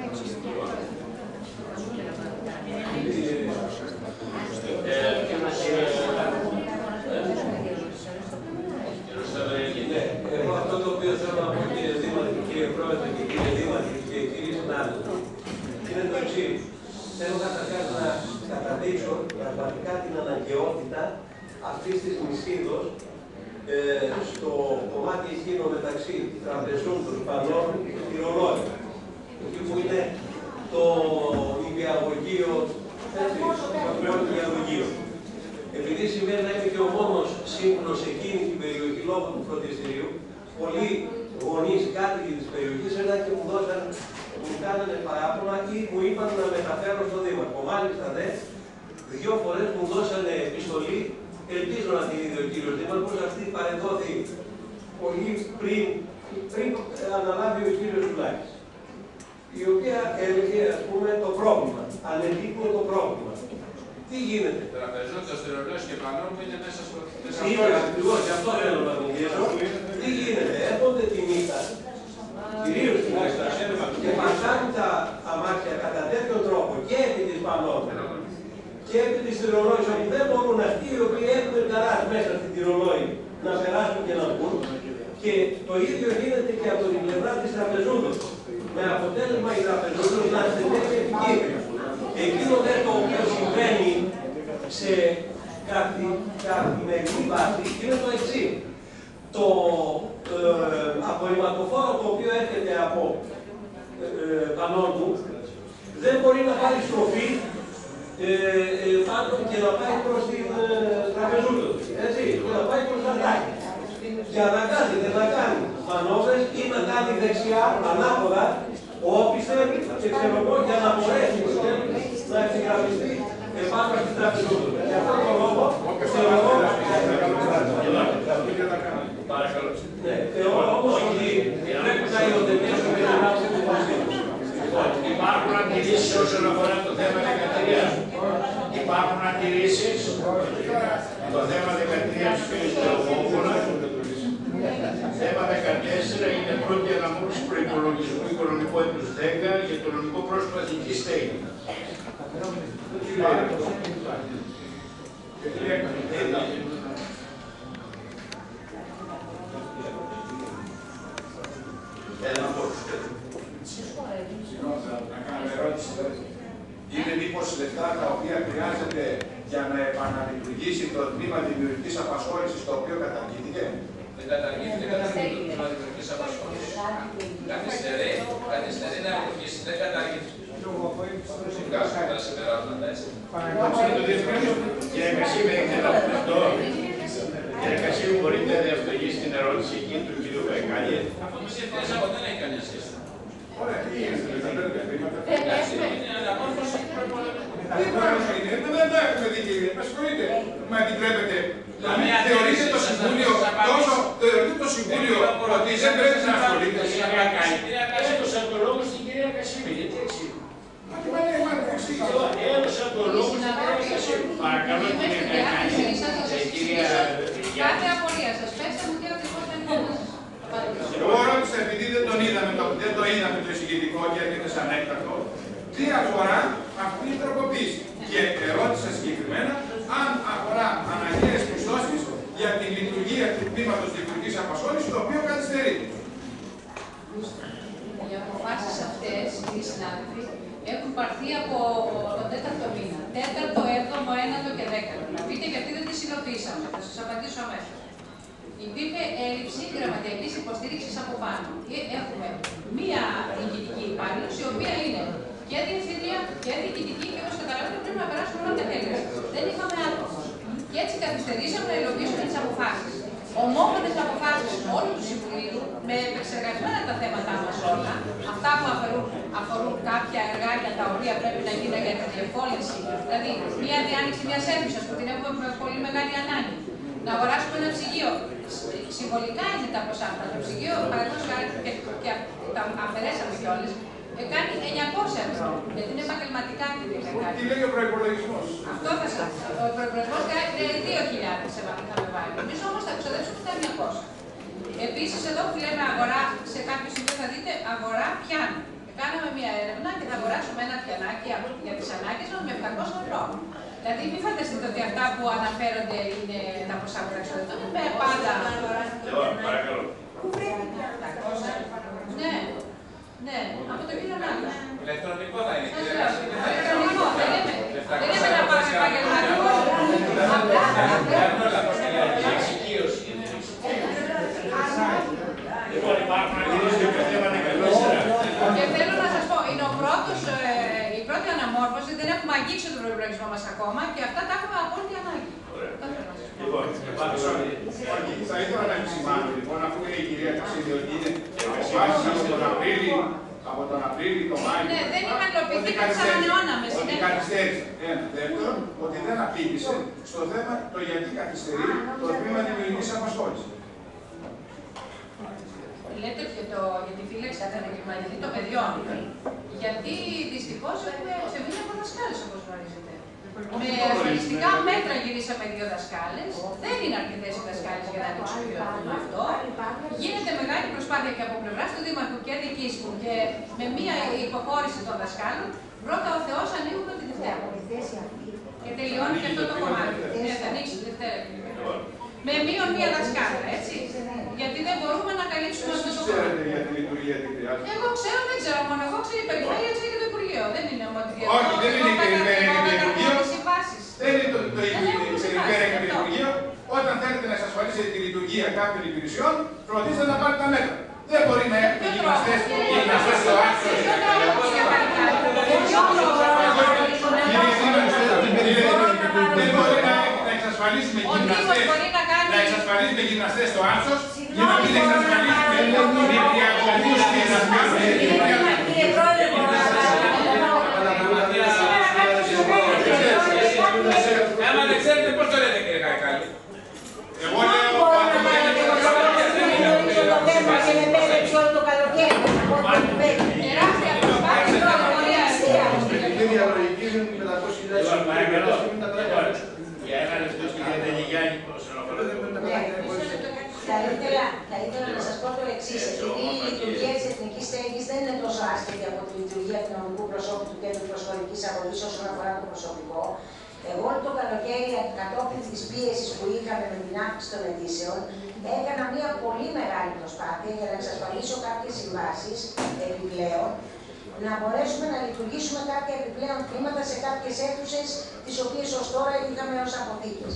Εγώ αυτό το οποίο θέλω να πω, κύριε Δήμαρχε, κύριε Πρόεδρε και κύριε Δήμαρχε και κύριοι συνάδελφοι, είναι το εξής. Θέλω καταρχάς να καταδείξω πραγματικά την αναγκαιότητα αυτής της νησίδος ε, στο κομμάτι εκείνο μεταξύ τραπεζών, πανών και τυρολόγων. Εκεί που είναι το νηπιαγωγείο, έτσι, το πλέον νηπιαγωγείο. Επειδή σημαίνει να είμαι και ο μόνος σύμβουλος σε εκείνη την περιοχή λόγω του φροντιστηρίου, πολλοί γονείς, κάτοικοι της περιοχής έρχονταν και μου δώσαν, μου κάνανε παράπονα ή μου είπαν να μεταφέρω στον Δήμαρχο. Μάλιστα δε, δύο φορές μου δώσανε επιστολή, ελπίζω να την είδε ο κύριος Δήμαρχος, αυτή παρεδόθη πολύ πριν, πριν αναλάβει ο κύριος Ζουλάκης. Η οποία έλεγε, ας πούμε, το πρόβλημα, ανελείπουμε το πρόβλημα. Τι γίνεται. Τραπεζών, το στερεολόγιο και πανών που είναι μέσα στο... Είναι ακριβώς, γι' αυτό θέλω να μιλήσω. Τι γίνεται, έρχονται τη νύχτα, κυρίως τη νύχτα, και πασάνε τα αμάξια κατά τέτοιο τρόπο και επί της πανών και επί της τυρολόγης, όπου δεν μπορούν αυτοί οι οποίοι έχουν γκαράζ μέσα στην τυρολόγη να περάσουν και να μπουν. Και το ίδιο γίνεται και από την πλευρά της τραπεζούντος. Με αποτέλεσμα οι τραπεζούντος να στενεύει επικίνδυνα. Εκείνο δεν το οποίο συμβαίνει σε καθημερινή βάση είναι το εξής. Το ε, απορριμματοφόρο το οποίο έρχεται από ε, πανών του δεν μπορεί να πάρει στροφή ε, ε, πάνω και να πάει προς την ε, τραπεζούντο. Έτσι, και να πάει προς τα τάκη. Και αναγκάζεται να κάνει μανόβρες ή να κάνει δεξιά, ανάποδα, όπιστε και ξέρω εγώ για να μπορέσει να εξεγραφιστεί επάνω στην τραπεζούντο. Για αυτόν τον λόγο, ξέρω εγώ, θεωρώ όμως ότι πρέπει να υιοθετήσουμε την άποψη του Βασίλου. Υπάρχουν αντιρρήσεις όσον αφορά το θέμα δεκατρία. Υπάρχουν αντιρρήσεις. Το θέμα δεκατρία του φίλου του Ομόφωνα. Θέμα δεκατέσσερα είναι πρώτη αναμόρφωση προϋπολογισμού οικονομικού έτους δέκα για το νομικό πρόσωπο Εθνικής ΤΕΙ. Να κάνω ερώτηση. Είναι μήπως λεφτά τα οποία χρειάζεται για να επαναλειτουργήσει το τμήμα δημιουργικής απασχόλησης το οποίο καταργήθηκε? Δεν καταργήθηκε, δεν καταργήθηκε το τμήμα δημιουργικής απασχόλησης. Καθυστερεί, καθυστερεί να λειτουργήσει, δεν καταργήθηκε. Κάσουμε συμπεράσματα, έτσι. Κύριε Κασίμη, έχετε να πούμε αυτό. Κύριε Κασίμη, μπορείτε να διευκρινίσετε την ερώτηση εκείνη του κύριου Βαϊκάλη. Αυτό που συμφωνήσαμε δεν έχει κανένα σύστημα. Ωραία, τι γίνεται, δεν παίρνετε χρήματα. Είναι αναμόρφωση προϋπολογισμού. Τι πράγμα είναι, δεν το έχουμε δει κύριε, με συγχωρείτε. Μα επιτρέπετε. Θεωρείτε το Συμβούλιο τόσο, θεωρείτε το Συμβούλιο ότι δεν πρέπει να ασχολείται. Κυρία Κασίμη, έδωσα το λόγο στην κυρία Κασίμη, γιατί έτσι. Μα τι μάλλον εγώ εξήγησα. Έδωσα το λόγο στην κυρία Κασίμη. Παρακαλώ κυρία Κασίμη. Κάθε απορία σας πέσαμε και ότι πώς δεν είναι. Εγώ ρώτησα, επειδή δεν, τον είδαμε, το, δεν το είδαμε το εισηγητικό και έρχεται σαν έκτακτο, τι αφορά αυτή η τροποποίηση. Και ερώτησα συγκεκριμένα αν αφορά αναγκαίες πιστώσεις για την λειτουργία του τμήματος δημιουργικής απασχόλησης, το οποίο καθυστερεί. Οι αποφάσεις αυτές, οι συνάδελφοι, έχουν πάρθει από τον τέταρτο μήνα. Τέταρτο, έβδομο, ένατο και δέκατο. Να πείτε γιατί δεν τις υλοποιήσαμε. Θα σας απαντήσω αμέσως. Υπήρχε έλλειψη γραμματιακής υποστήριξης από πάνω. Έχουμε μία διοικητική υπάλληλο, η οποία είναι και διευθυντρία και διοικητική, και όπως καταλαβαίνετε πρέπει να περάσουμε όλα τα τέλεια. Δεν είχαμε άτομο. Και έτσι καθυστερήσαμε να υλοποιήσουμε τις αποφάσεις. Ομόφωνες αποφάσεις όλου του Συμβουλίου, με επεξεργασμένα τα θέματα μας όλα, αυτά που αφορούν, αφορούν κάποια εργάλεια τα οποία πρέπει να γίνουν για τη διευκόλυνση, δηλαδή μία διάνοιξη μιας αίθουσας που την έχουμε με πολύ μεγάλη ανάγκη. Να αγοράσουμε ένα ψυγείο. Συμβολικά είναι τα ποσά αυτά. Το ψυγείο, παραδείγματος χάρη, και, και τα αφαιρέσαμε κιόλας, κάνει εννιακόσια ευρώ. Γιατί είναι επαγγελματικά και δεν κάνει. Τι λέει ο προϋπολογισμός? Αυτό θα σας πω. Ο προϋπολογισμός κάνει δύο χιλιάδες ευρώ θα με βάλει. Εμείς όμως θα ξοδέψουμε τα εννιακόσια. Επίσης, εδώ που λέμε αγορά, σε κάποιο σημείο θα δείτε αγορά πιάνου. Κάναμε μια έρευνα και θα αγοράσουμε ένα πιανάκι για τις ανάγκες μας με επτακόσια ευρώ. Δηλαδή, μην φανταστείτε ότι αυτά που αναφέρονται είναι τα ποσά που θα εξοδευτούν. Με πάντα. Παρακαλώ. Πού πρέπει να Ναι, ναι, από το κύριο Νάκη. Ηλεκτρονικό θα είναι. Ηλεκτρονικό, δεν είναι. Δεν είναι να πάμε επαγγελματικό. Απλά. Λοιπόν, υπάρχουν αντιρρήσεις για το θέμα δεκατέσσερα. Και θέλω να σας πω, είναι ο πρώτος, η πρώτη αναμόρφωση, δεν έχουμε αγγίξει τον προϋπολογισμό μας ακόμα και αυτά τα έχουμε απόλυτη ανάγκη. Λοιπόν, θα ήθελα να επισημάνω, λοιπόν, αφού είναι η κυρία Κασίδη ότι είναι αποφάσεις από τον Απρίλιο, από τον Απρίλιο το Μάιο. Ναι, δεν είχαν υλοποιηθεί και τις ανανεώναμε. Ότι καθυστέρησε. Ένα. Δεύτερον, ότι δεν απήντησε στο θέμα το γιατί καθυστερεί το τμήμα δημιουργικής απασχόλησης. Λέτε και το, για τη φύλαξη κατανεκκληματική των παιδιών. Γιατί δυστυχώς έχουμε ξεμείνει από δασκάλες, όπως γνωρίζετε. Με ασφαλιστικά μέτρα γυρίσαμε δύο δασκάλες. Δεν είναι αρκετές οι δασκάλες για να αντιξιοποιηθούν αυτό. Γίνεται μεγάλη προσπάθεια και από πλευράς του Δήμαρχου και διοικήσεων και με μία υποχώρηση των δασκάλων. Πρώτα ο Θεός ανοίγουμε τη Δευτέρα. Και τελειώνει και αυτό το κομμάτι. Ναι, θα ανοίξει τη Δευτέρα. Με μείον μία δασκάλα, έτσι. Γιατί δεν μπορούμε να καλύψουμε αυτό το κομμάτι. Ξέρετε για τη λειτουργία τι χρειάζεται. Εγώ ξέρω, δεν ξέρω μόνο. Εγώ ξέρω η περιφέρεια, ξέρει και το Υπουργείο. Δεν είναι όμως ότι. Όχι, δεν είναι η περιφέρεια και το Υπουργείο. Δεν είναι το, το, η περιφέρεια και το Υπουργείο. Όταν θέλετε να εξασφαλίσετε τη λειτουργία κάποιων υπηρεσιών, φροντίστε να πάρετε τα μέτρα. Δεν μπορεί να έχετε γυμναστές στο άξιο. Δεν μπορεί να εξασφαλίσουμε να εξασφαλίσουμε γυμναστές στο άξος για να μην εξασφαλίσουμε νηπιακούς και Άμα δεν ξέρετε πώς το λέτε κύριε Καϊκάλη. Εγώ λέω για ένα λεπτό στην κυρία Γιάννη, όσον αφορά το Θα ήθελα, θα ήθελα να σας πω το εξής. Επειδή η λειτουργία της Εθνικής Στέγης δεν είναι τόσο άσχετη από τη λειτουργία του νομικού προσώπου του Κέντρου Προσφορικής Αγωγής όσον αφορά το προσωπικό, εγώ το καλοκαίρι, κατόπιν της πίεσης που είχαμε με την αύξηση των αιτήσεων, έκανα μια πολύ μεγάλη προσπάθεια για να εξασφαλίσω κάποιες συμβάσεις επιπλέον, να μπορέσουμε να λειτουργήσουμε κάποια επιπλέον τμήματα σε κάποιες αίθουσες, τις οποίες ως τώρα είχαμε ως αποθήκες.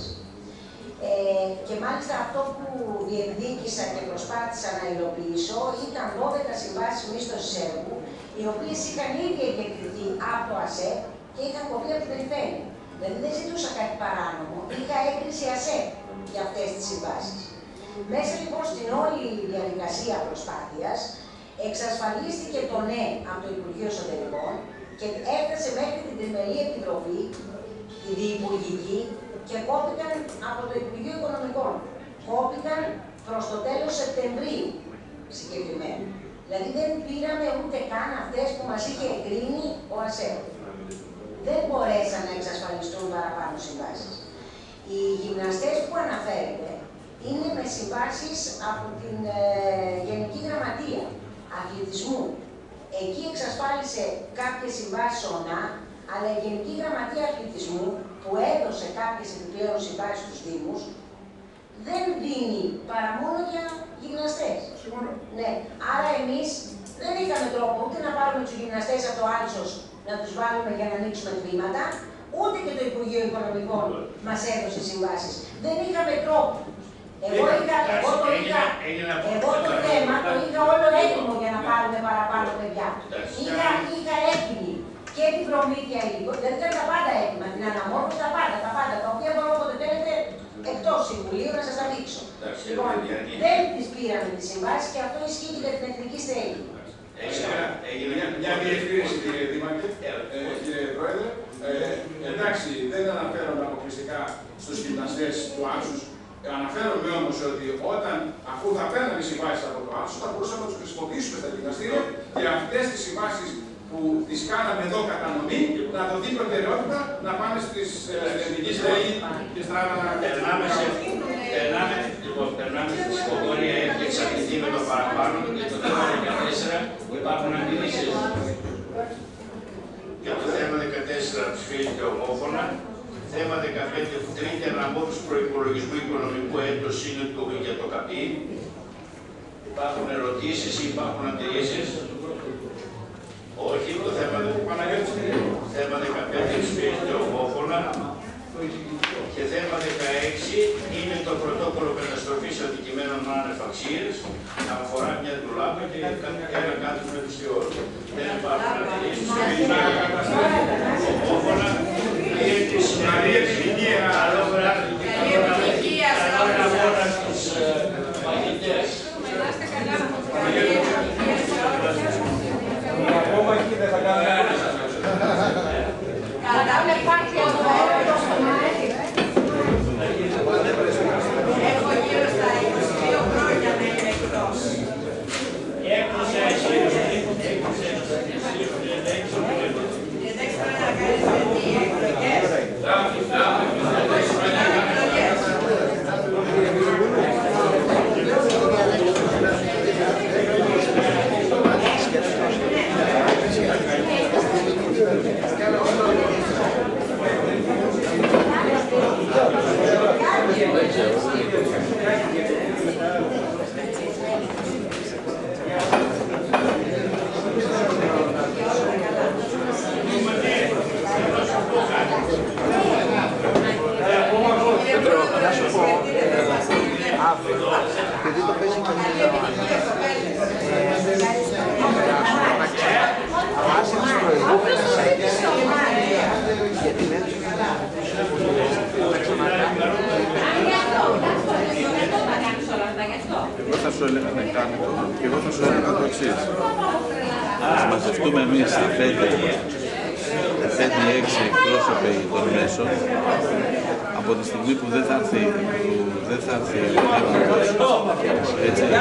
Ε, και μάλιστα αυτό που διεκδίκησα και προσπάθησα να υλοποιήσω ήταν δώδεκα συμβάσεις μίσθωσης έργου, οι οποίες είχαν ήδη εγκεκριθεί από το ΑΣΕΠ και είχαν κοπεί από την περιφέρεια. Δηλαδή δεν ζητούσα κάτι παράνομο, είχα έγκριση ΑΣΕΠ για αυτές τις συμβάσεις. Μέσα λοιπόν στην όλη διαδικασία προσπάθειας, εξασφαλίστηκε το ναι από το Υπουργείο Εσωτερικών και έφτασε μέχρι την Τριμερή Επιτροπή, τη Διυπουργική, και κόπηκαν από το Υπουργείο Οικονομικών. Κόπηκαν προς το τέλος Σεπτεμβρίου συγκεκριμένα. Δηλαδή δεν πήραμε ούτε καν αυτές που μας είχε εγκρίνει ο ΑΣΕΠ. Δεν μπορέσαν να εξασφαλιστούν παραπάνω συμβάσεις. Οι γυμναστές που αναφέρεται είναι με συμβάσεις από την ε, Γενική Γραμματεία Αθλητισμού. Εκεί εξασφάλισε κάποιες συμβάσεις ΟΝΑ, αλλά η Γενική Γραμματεία Αθλητισμού, που έδωσε κάποιες επιπλέον συμβάσεις στους Δήμους, δεν δίνει παρά μόνο για γυμναστές. Ναι. Άρα εμείς δεν είχαμε τρόπο ούτε να πάρουμε τους γυμναστές από το Άλσος να τους βάλουμε για να ανοίξουμε τμήματα, ούτε και το Υπουργείο Οικονομικών μας έδωσε συμβάσεις. Δεν είχαμε τρόπο. Εγώ, είχα, εγώ, το, είχα, εγώ το θέμα το είχα όλο έτοιμο για να πάρουμε παραπάνω παιδιά. Είχα, είχα έτοιμη και την προμήθεια υλικών, δηλαδή ήταν τα πάντα έτοιμα, την αναμόρφωση, τα πάντα, τα πάντα, τα οποία μπορώ όποτε θέλετε εκτός Συμβουλίου να σας τα δείξω. Λοιπόν, δεν τις πήραμε τις συμβάσεις και αυτό ισχύει για την Εθνική Στέγη. Μια διευκρίνηση, κύριε Δήμαρχε, κύριε Πρόεδρε. Εντάξει, δεν αναφέρομαι αποκλειστικά στους γυμναστές του Άλσους. Αναφέρομαι όμως ότι όταν, αφού θα παίρναμε συμβάσεις από το Άλσος, θα μπορούσαμε να τους χρησιμοποιήσουμε στα γυμναστήρια και αυτές τις συμβάσεις που τις κάναμε εδώ κατανομή, να δοθεί προτεραιότητα να πάνε στις Εθνική Στέγη και στράτα να περνάμε σε περνάμε, λοιπόν, περνάμε στη ψηφοφορία, έχει εξαρτηθεί με το παραπάνω και το θέμα δεκατέσσερα που υπάρχουν αντιρρήσεις. Για το θέμα δεκατέσσερα ψηφίζεται ομόφωνα. Θέμα δεκαπέντε, τρίτη αναμόρφωση προϋπολογισμού οικονομικού έτος είναι το για το ΚΑΠΗ. Υπάρχουν ερωτήσεις ή υπάρχουν αντιρρήσεις? Όχι, το θέμα, θέμα δεκαπέντε ψηφίζεται ομόφωνα. Και θέμα δεκαέξι είναι το πρωτόκολλο καταστροφής αντικειμένων άνευ αξίας. Αφορά μια δουλάπα και ένα κάτω με τους δύο. Δεν υπάρχουν αντιρρήσεις. Ομόφωνα. Καλή επιτυχία! Καλή επιτυχία! Στους μαγητές. Ακόμα εκεί δεν θα κάνουμε. Κατάμε υπάρχει εδώ έχω γύρω στα είκοσι δύο χρόνια να είμαι εκτός. Έκδοση Δεν ξέρω να κάνεις τι εκλογές. Επειδή το παίζει και βάσει της προηγούμενης για την ένταση εγώ θα σου έλεγα να κάνει το και εγώ θα σου έλεγα το εξής. Ας μαζευτούμε εμείς τα πέντε πέντε έξι εκπρόσωποι των μέσων από τη στιγμή που δεν θα έρθει δεν θα έρθει έτσι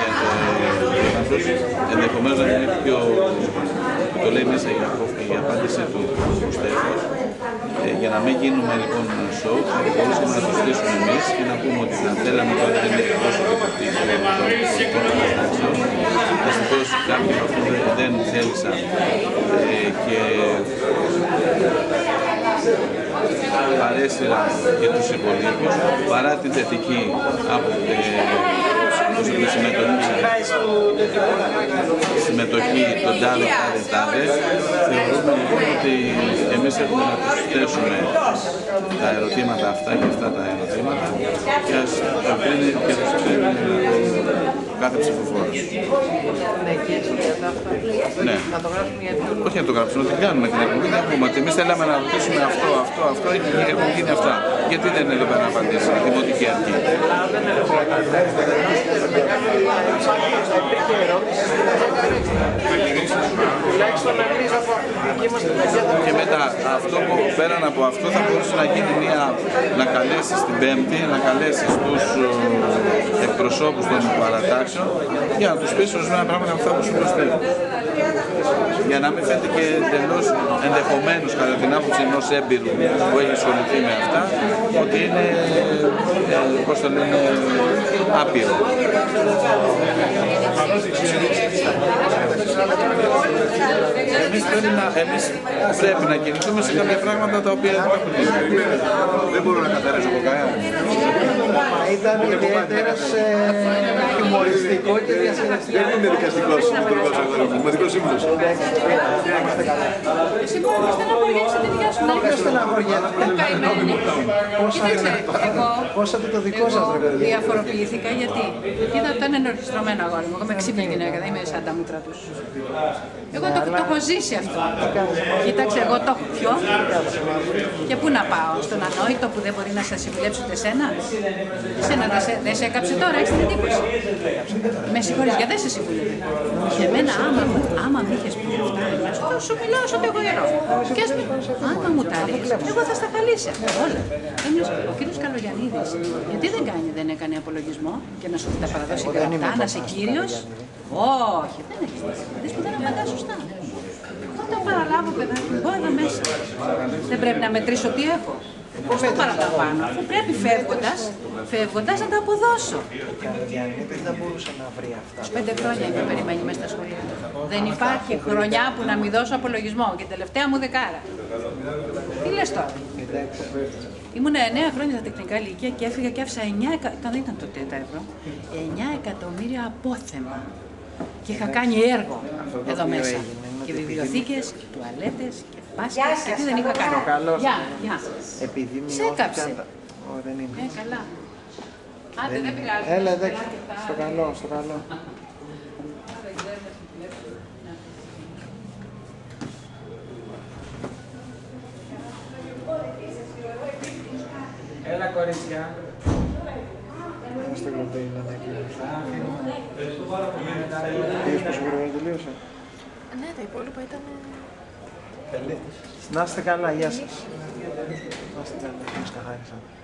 ενδεχομένως να είναι πιο το λέει μέσα η απάντηση του Στέφανος Ε, για να μην γίνουμε λοιπόν show, θα μπορούσαμε να το στήσουμε εμείς και να πούμε ότι θα θέλαμε τώρα να είναι εκπρόσωποι των καταστάσεων. Δυστυχώς κάποιοι από αυτούς δεν θέλησαν ε, και παρέσυραν και τους υπολείπους παρά την θετική από τη συμμετοχή, συμμετοχή των τάδε τάδε τάδε. Θεωρούμε λοιπόν ότι εμείς έχουμε να τους θέσουμε τα ερωτήματα αυτά και αυτά τα ερωτήματα και ας το κρίνει και τους κρίνει κάθε ψηφοφόρος. Ναι. Όχι να το γράψουμε, να την κάνουμε την εκπομπή, να πούμε ότι εμείς θέλαμε να ρωτήσουμε αυτό, αυτό, αυτό, έχουν γίνει αυτά. Γιατί δεν είναι εδώ πέρα να απαντήσει η Δημοτική Αρχή. Και μετά, αυτό που πέραν από αυτό θα μπορούσε να γίνει μια, να καλέσει την Πέμπτη, να καλέσει τους εκπροσώπους των παρατάξεων για να τους πεις ορισμένα πράγματα αυτά που σου προσθέτουν. Για να μην φαίνεται και εντελώς ενδεχομένως κατά την άποψη ενός έμπειρου που έχει ασχοληθεί με αυτά, ότι είναι, ε, πώς το λένε, άπειρο. Εμείς πρέπει να, εμείς πρέπει να κινηθούμε σε κάποια πράγματα τα οποία δεν έχουν γίνει. Δεν μπορώ να καθαρίσω από κανένα. Ήταν ιδιαίτερα χιουμοριστικό και διασκεδαστικό. Δεν είναι δικαστικός υπουργός αγορών, δημοτικός σύμβουλος. Εσύ μπορεί να στεναχωριέσαι τη δικιά σου. Ποιος στεναχωριέται. Κοίταξε, εγώ, πόσατε το δικό σας, ρε παιδί. Διαφοροποιήθηκα γιατί. Είδα ότι ήταν ενορχιστρωμένο αγόρι μου. Εγώ είμαι ξύπνη γυναίκα, δεν είμαι σαν τα μούτρα τους. Εγώ το, το έχω ζήσει αυτό. Κοίταξε, εγώ το έχω πιο. Και πού να πάω, στον ανόητο που δεν μπορεί να σε συμβουλέψει ούτε εσένα. Εσένα δεν σε, δε σε έκαψε τώρα, έχεις την εντύπωση. Με συγχωρείς γιατί δεν σε συμβουλεύει. Και εμένα άμα, άμα μ' είχες πει αυτά, θα σου μιλάω σαν το εγώ γερό. Και ας μην, άμα μου τα ρίξεις, εγώ θα στα χαλίσει αυτά όλα. Έμεινες, ο κύριος Καλογιαννίδης, γιατί δεν κάνει, δεν έκανε απολογισμό και να σου τα παραδώσει γραπτά, να είσαι κύριος. Όχι, δεν έχεις δει που δεν απαντά σωστά. Θα το παραλάβω, παιδάκι, εγώ εδώ μέσα. Δεν πρέπει να μετρήσω τι έχω. Πώς το παραλαμβάνω, αφού πρέπει φεύγοντας, φεύγοντας να τα αποδώσω. Δεν μπορούσε να βρει αυτά. Πέντε χρόνια με περιμένει μέσα στα σχολεία. Δεν υπάρχει χρονιά που να μην δώσω απολογισμό και τελευταία μου δεκάρα. Τι λες τώρα. Ήμουν εννέα χρόνια στα τεχνικά ηλικία και έφυγα και άφησα εννέα εκατομμύρια, δεν ήταν τότε τα ευρώ, εννέα εκατομμύρια απόθεμα. Και είχα κάνει έργο εδώ μέσα. Και βιβλιοθήκες, και τουαλέτες, και μπάσκετ, και τι δεν είχα κάνει. Γεια, γεια. Σε έκαψε. Δεν είναι. Ε, καλά. Άντε, δεν πειράζει. Έλα, εντάξει. Στο καλό, στο καλό. Έλα, κορίτσια. Στο κλοπέ είναι να Ευχαριστώ πάρα πολύ. Είδες πόσο γρήγορα τελείωσε. Ναι, τα υπόλοιπα ήταν... Να είστε καλά, γεια σας. Να είστε καλά, μας καθάρισαν.